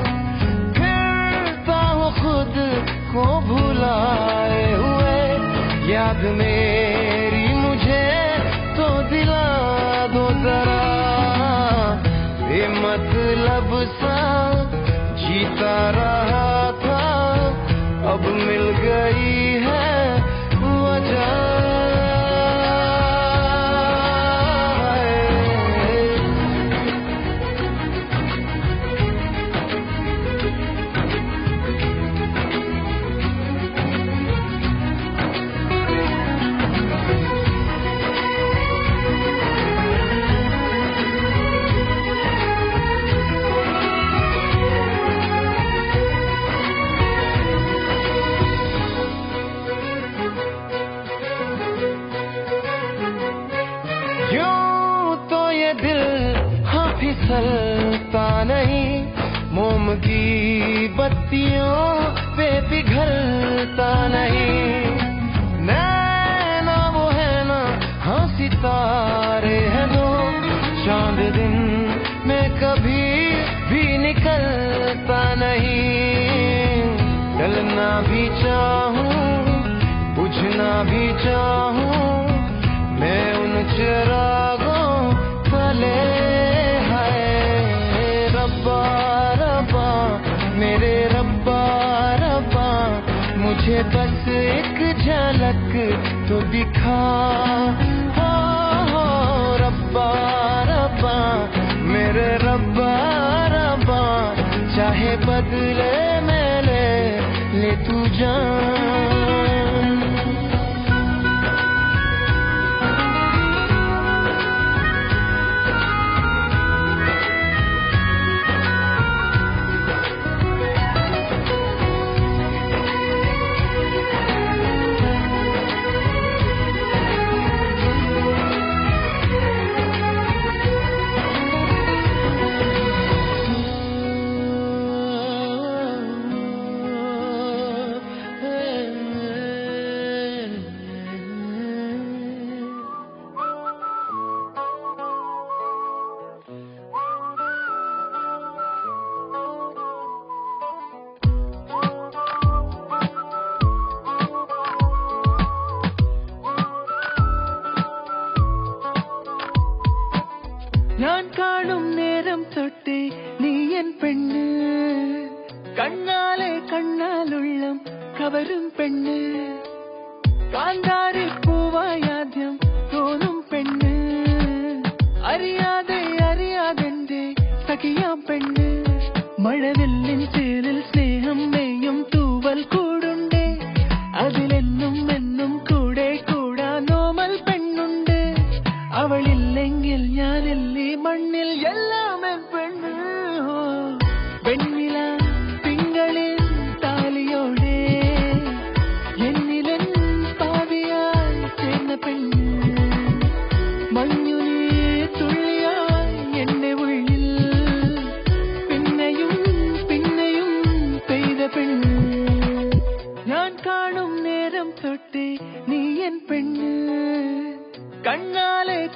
फिरता हूँ खुद को भुलाए हुए, याद मेरी मुझे तो दिला दो जरा। बेमतलब सा जीता रहा था, अब मिल गई है वजह। फिसलता नहीं, मोम की बत्तियों पे पिघलता नहीं। नैना वो है ना, हाँ सितारे हैं दो, चांद दिन में कभी भी निकलता नहीं। डलना भी चाहूँ, बुझना भी चाहूँ, मैं उन चिरागों तले। मेरे रब्बा रब्बा, मुझे बस एक झलक तो दिखा। हो रब्बा रब्बा मेरे रब्बा रब्बा, चाहे बदले में ले तू जान। ഞാൻ കാണും നേരം തൊട്ടേ നീ എൻ പെണ്ണ്, കണ്ണാലെ കണ്ണാലുള്ളം കവരും പെണ്ണ്, കാന്താരി പൂവായാദ്യം തോന്നും പെണ്ണ്, അറിയാതെ അറിയാതെന്റെ സഖിയാം പെണ്ണ്. മഴവില്ലിൻ ചേരിൽ സ്നേഹം നെയ്യും തൂവൽ കൂടുണ്ടേ, അതിലെന്നും എന്നും കൂടെ കൂടാൻ നോമൽ പെണ്ണുണ്ട്. അവളില്ലെങ്കിൽ ഞാനില്ലേ മണ്ണിൽ എല്ലാം എൻ പെണ്ണ്. വെണ്ണില തിങ്കളിൽ താലിയോടെ എന്നിലൻ പാവിയായി ചേർന്ന പെണ്ണ്, മഞ്ഞുനീ തുള്ളിയായി എന്റെ ഉള്ളിൽ പിന്നെയും പിന്നെയും പെയ്ത പെണ്ണ്. ഞാൻ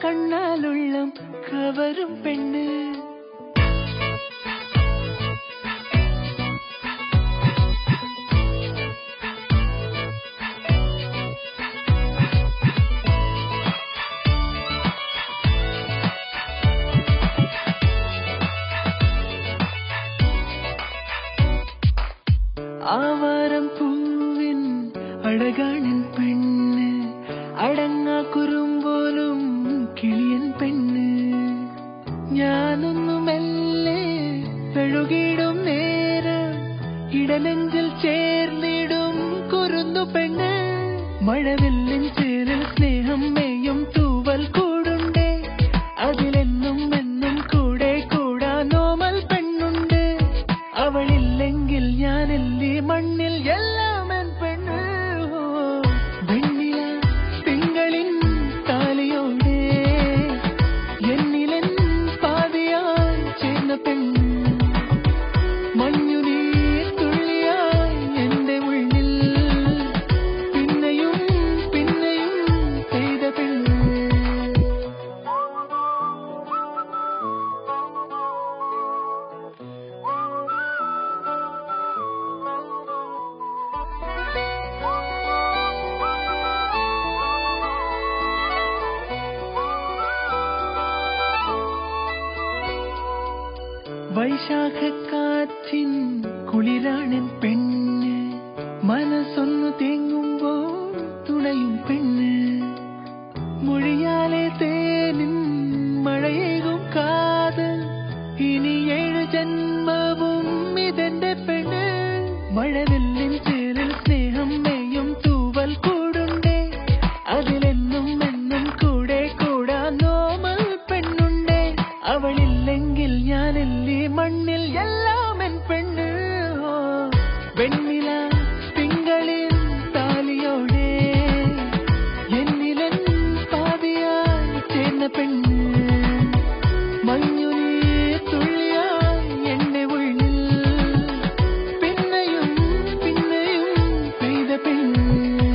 கண்ணால் உள்ளம் கவரும் பெண்ணு ஆவாரம் பூவின் அழகானின் பெண்ணு അടങ്ങാ കുറുമ്പോലും കിളിയൻ പെണ്ണ് ഞാനൊന്നു മെല്ലെ പെഴുകിടും നേരം ഇടനെഞ്ചിൽ ചേർന്നിടും കുറുന്നു പെണ്ണ് മഴവില്ലിൻ ചേരിൽ സ്നേഹം മേയും തൂവൽ കൂടുണ്ടേ അതിലെന്നും എന്നും കൂടെ കൂടാനോമൽ പെണ്ണുണ്ട് അവളില്ലെങ്കിൽ ഞാനല്ലേ മണ്ണിൽ എല്ലാം എൻ പെണ്ണ് വൈശാഖക്കാറ്റിൻ കുളിരാണിൻ പെണ്ണ് മനസ്സൊന്നു തേങ്ങുമ്പോൾ തുണയും പെണ്ണ് മൊഴിയാലെ തേനിൻ മഴയേകും കാതൽ ഇനി 7 ജന്മവും ഇതെന്റെ പെണ്ണ് മഴവില്ലിൻ ചേരിൽ സ്നേഹം മേയും തൂവൽ കൂടുണ്ടേ അതിലെന്നും എന്നും കൂടെ കൂടാനോമൽ പെണ്ണുണ്ടേ അവളില്ലെങ്കിൽ ഞാനല്ലേ മണ്ണിൽ എല്ലാം എൻ പെണ്ണ് വെണ്ണില തിങ്കളിൽ താലിയോടെ എന്നിലൻ പാതിയായി ചേർന്ന പെണ്ണ് മഞ്ഞുനീ തുള്ളിയായി എന്റെ ഉള്ളിൽ പിന്നെയും പിന്നെയും പെയ്ത പെണ്ണ്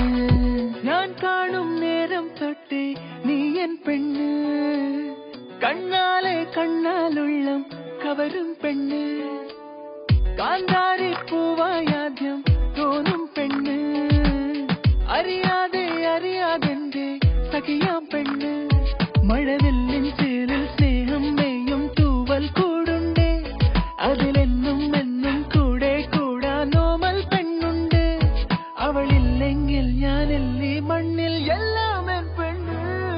ഞാൻ കാണും നേരം തൊട്ടേ നീ എൻ പെണ്ണ് കണ്ണാലെ കണ്ണാലുള്ളം കവരും പെണ്ണ് കാന്താരി പൂവായാദ്യം തോന്നും പെണ്ണ് അറിയാതെ അറിയാതെന്റെ സഖിയാം പെണ്ണ് മഴവില്ലിൻ ചേരിൽ സ്നേഹം മേയും തൂവൽ കൂടുണ്ടേ അതിലെന്നും എന്നും കൂടെ കൂടാനോമൽ പെണ്ണുണ്ട് അവളില്ലെങ്കിൽ ഞാനല്ലേ മണ്ണിൽ എല്ലാം എൻ പെണ്ണ്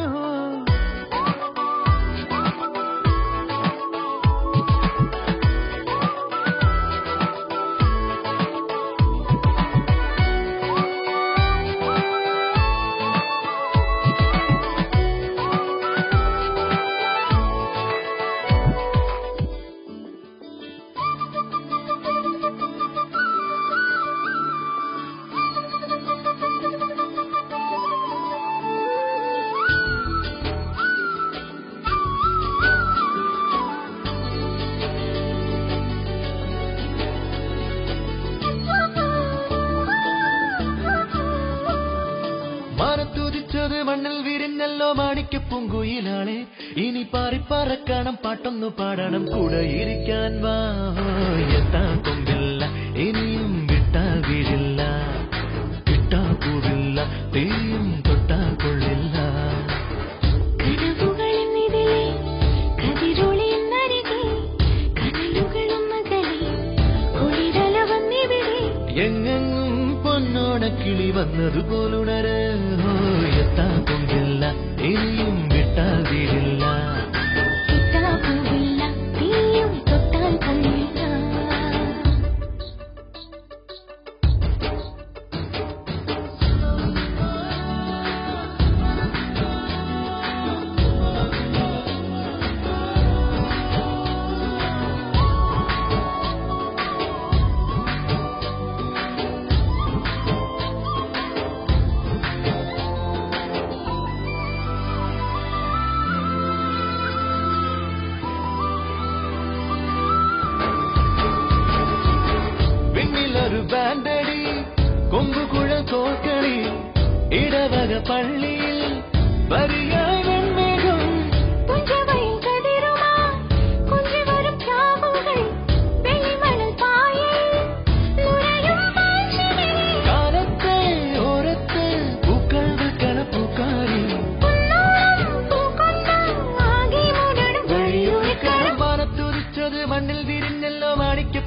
മാനത്തുതിച്ചത് മണ്ണിൽ വിരിഞ്ഞല്ലോ മാണിക്യപ്പൂങ്കുയിലാളെ ഇനി പാറിപ്പറക്കണം പാട്ടൊന്നു പാടണം കൂടെ ഇരിക്കാൻ വാ എത്താ കൊമ്പില്ല ഇനിയും വിട്ടാ വീഴില്ല വിട്ടാ പോവില്ല തെയ്യും തൊട്ടാ കൊള്ളില്ല എങ്ങെങ്ങും പൊന്നോണക്കിളി വന്നതുപോലുണര് എത്താ കൊണ്ടില്ല ഇനിയും വിട്ടാ വീഴില്ല ബാൻഡടി കൊമ്പുകുഴൽ കോർക്കളി ഇടവക പള്ളിയിൽ പരിയായി വെൺമേഘം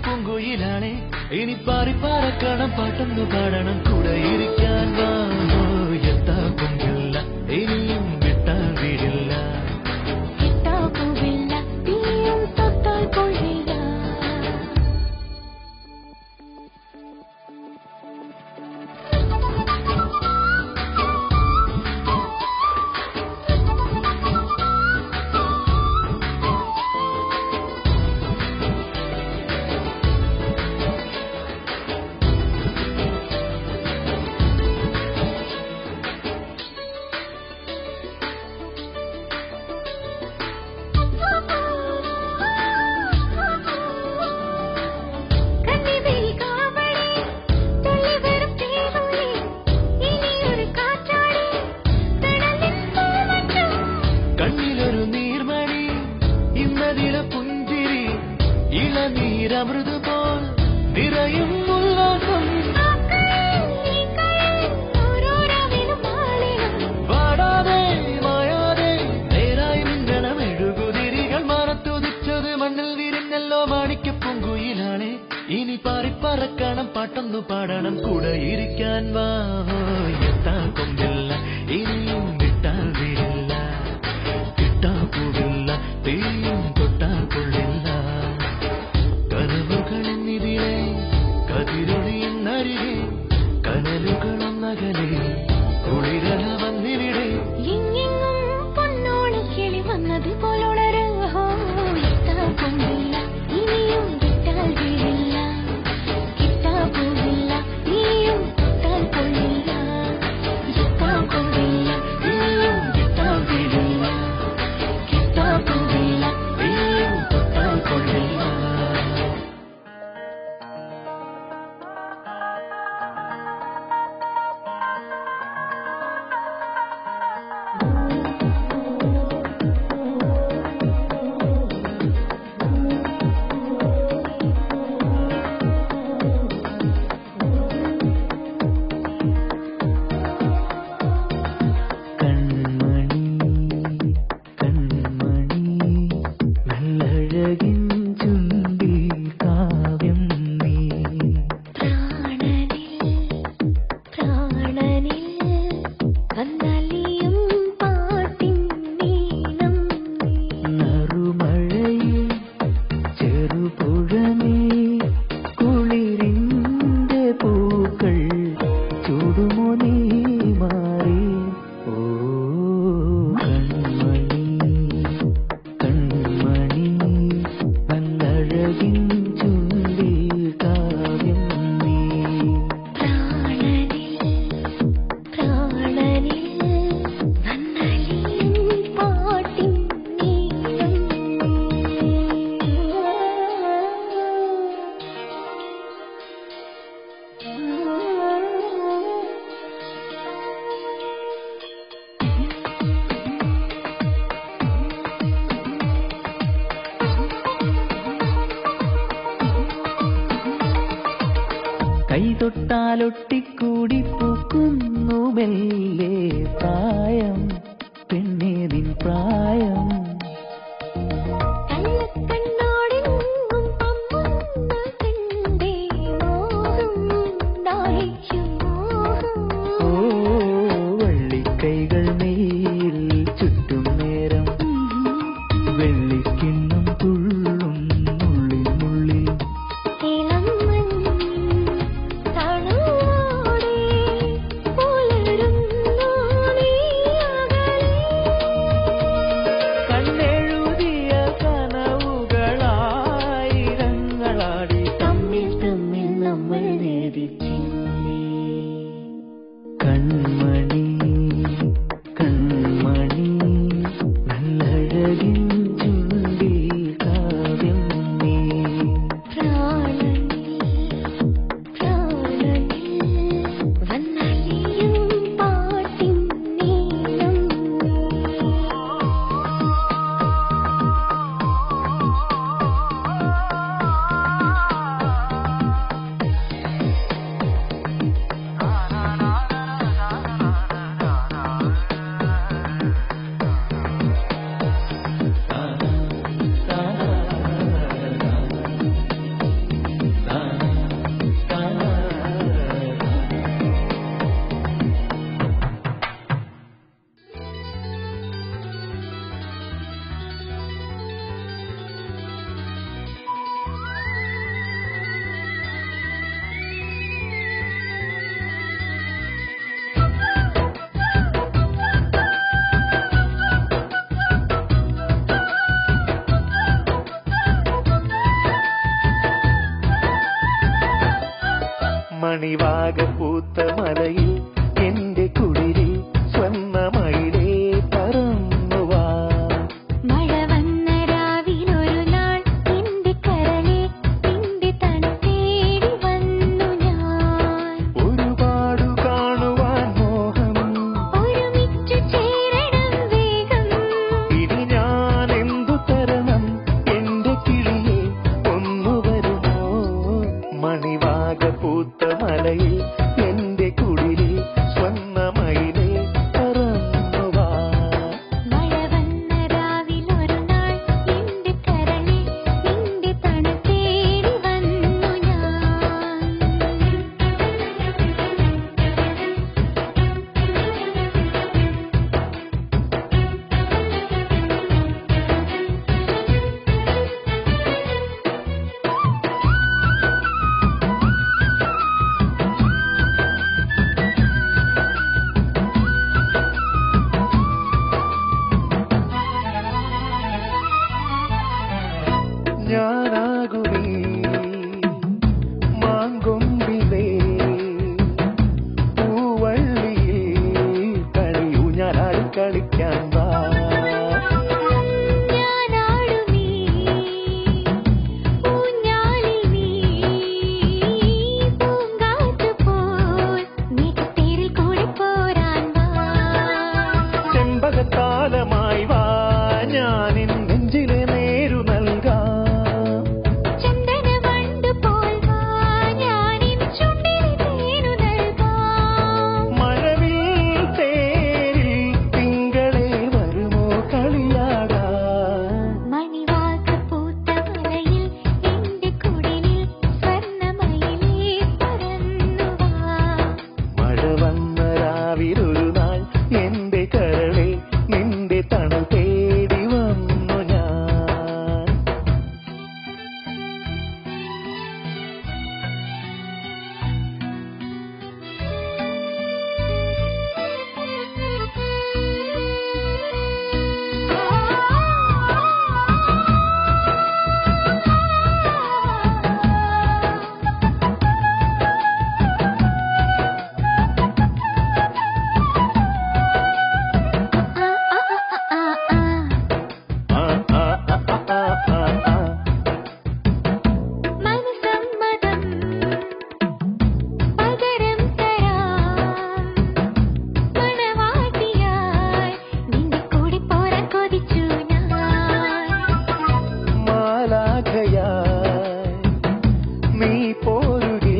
പൂങ്കുയിലാണേ ഇനി പാറി പറക്കണം പാട്ടൊന്നു പാടണം കൂടെ ഇരിക്കാൻ എത്താ പൊങ്കില്ല ഇനിയും വിട്ടാൽ വീടില്ല ഇനി പാറി പറക്കണം പാട്ടൊന്നു പാടണം കൂടെ ഇരിക്കാൻ എത്താ കൊമ്പില്ല ഇനിയും വിട്ടാൽ വീടില്ല കിട്ടാ പോവില്ല തീയും തൊട്ടാൽ കൊള്ളില്ല കനവുകളെന്നിതിലെ കതിരൊളിയെന്നരികെ കനലുകളൊന്നകലെ കുളിരല വന്നിവിടെ പൊന്നോണി കിളി വന്നത് പോലുണര് എത്താ കൊമ്പില്ല ഇനിയും വിട്ടാൽ വീടില്ല കിട്ടാ പോവില്ല നീയും തൊട്ടാൽ കൊള്ളില്ല എത്താ കൊമ്പില്ല ഇനിയും വിട്ടാൽ വീടില്ല കിട്ടാ പോവില്ല നീയും തൊട്ടാൽ കൊള്ളില്ല. കൈതൊട്ടാലൊട്ടിക്കൂടി പൂക്കുന്നു മെല്ലെ പ്രായം പെണ്ണേ നിൻ പ്രായം വള്ളിക്കൈകൾ നെയ്യിൽ ചുറ്റും നേരം വെള്ളിക്കിണ്ണം തുള്ളും നുള്ളിൽ നുള്ളിൽ ൂടെ പുലരുന്നു നീ മണിവാക പൂത്ത മലയിൽ എന്റെ കുളിരിൽ സ്വർണ്ണമയിലേ പറന്നുവാ. മഴ വന്ന രാവിലൊരു നാൾ എന്റെ കരളെ നിന്റെ തണുത്തേടി വന്നു ഞാൻ. ഒരുപാടു കാണുവാൻ മോഹം, ഒരുമിച്ചു ചേരണം വേഗം. ഇനി ഞാൻ എന്തു തരണം എന്റെ കിളിയെ ഒന്നു വരുമോ. മണിവാക പൂത്ത മലയിൽ എന്റെ കുളിരിൽ സ്വർണ്ണമയിലേ പറന്നുവാ. മഴ വന്ന രാവിലൊരു നാൾ എന്റെ കരളെ നിന്റെ തണുത്തേടി വന്നു ഞാൻ. ഞാനാകുമീ മാങ്കൊമ്പിലേ പൂവള്ളിയിൽ കളിയൂഞ്ഞാലാടി കളിക്കാൻ വാ. ഞാനാടുമീ ഊഞ്ഞാലിൽ നീ പൂങ്കാറ്റ് പോൽ നീക്കത്തേരിൽ കൂടെ പോരാൻ വാ. ചെമ്പകത്താലമായി വാ, ഞാനിൻ നെഞ്ചിലെ നേരു നൽകാം. ചന്ദനവണ്ട് പോൽ വാ, ഞാനിൻ ചുണ്ടിൽ തേനു നൽകാം. മഴവിൽ തേരിൽ തിങ്കളെ വരുമോ കളിയാടാൻ. മണിവാക പൂത്ത മലയിൽ എന്റെ കുടിലിൽ സ്വർണ്ണമയിലേ പറന്നു വാ. മഴ വന്ന രാവിലൊരു നാൾ എന്റെ കരളെ നിന്റെ തണൽ തേടി വന്നു ഞാൻ. ആ, ആ, ആ, ആ, ആ, ആ. മനസമ്മതം പകരം തരാം. മണവാട്ടിയായി നിന്റെ കൂടെ പോരാൻ കൊതിച്ചു ഞാൻ. മാലാഖയായി നീ പോരുകേ,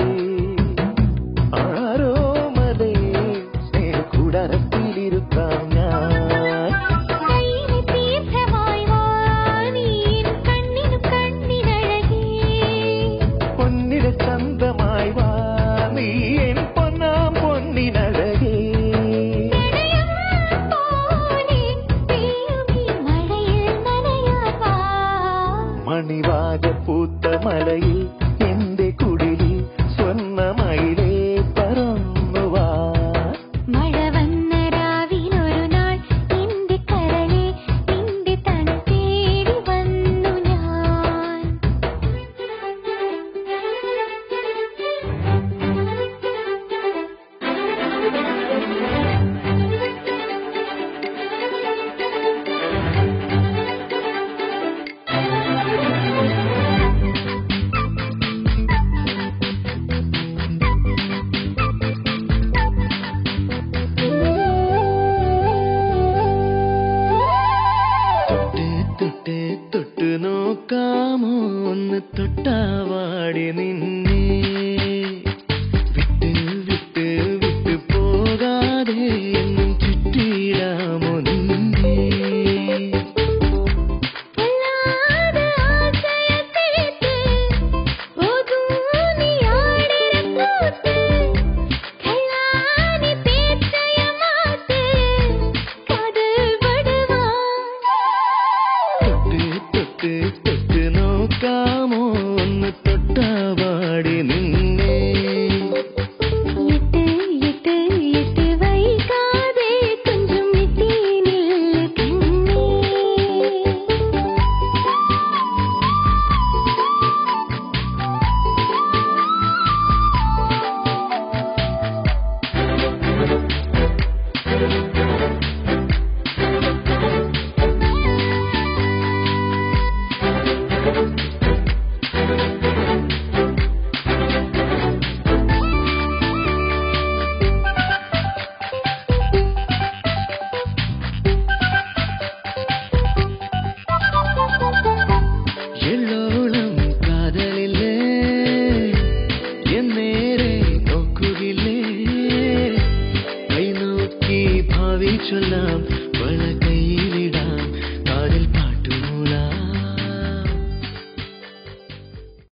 ആരോമലേ സ്നേഹക്കൂടാരത്തിലിരുത്താം ഞാൻ. കയ്യിലെ തീർത്ഥമായി വാ, നീ എൻ കണ്ണിനും കണ്ണിനഴകേ. പൊന്നിട ചന്തമായി വാ, നീ എൻ പൊന്നാം പൊന്നിനഴകേ. പ്രണയം പോലെ പെയ്യുമീ മഴയിൽ നനയാൻ വാ. മണിവാക പൂത്ത മലയിൽ എന്റെ കുടിലിൽ സ്വർണ്ണമയിലേ പറന്നുവാ. മഴ വന്ന രാവിലൊരു നാൾ എന്റെ കരളെ നിന്റെ തണുത്തേടി വന്നു ഞാൻ. തൊട്ട് തൊട്ട് നോക്കാമോ ഒന്ന് തൊട്ടാവാടി നിന്നെ. വിട്ട് വിട്ട് വിട്ട് പോകാതെ എന്നും ചുറ്റിയിടാമോ നിന്നെ. പൊല്ലാതെ ആശയത്തേക്ക് പോകും നീ ആടിരക്കൂത്ത്. കള്ളാനി പേച്ചയമാത്ത് കാതൽ പടുവാൻ. തൊട്ട് തൊട്ട് തൊട്ട് നോക്കാമോ ഒന്ന് തൊട്ടാവാടി ഭാവി ചൊല്ലാം വളകൈ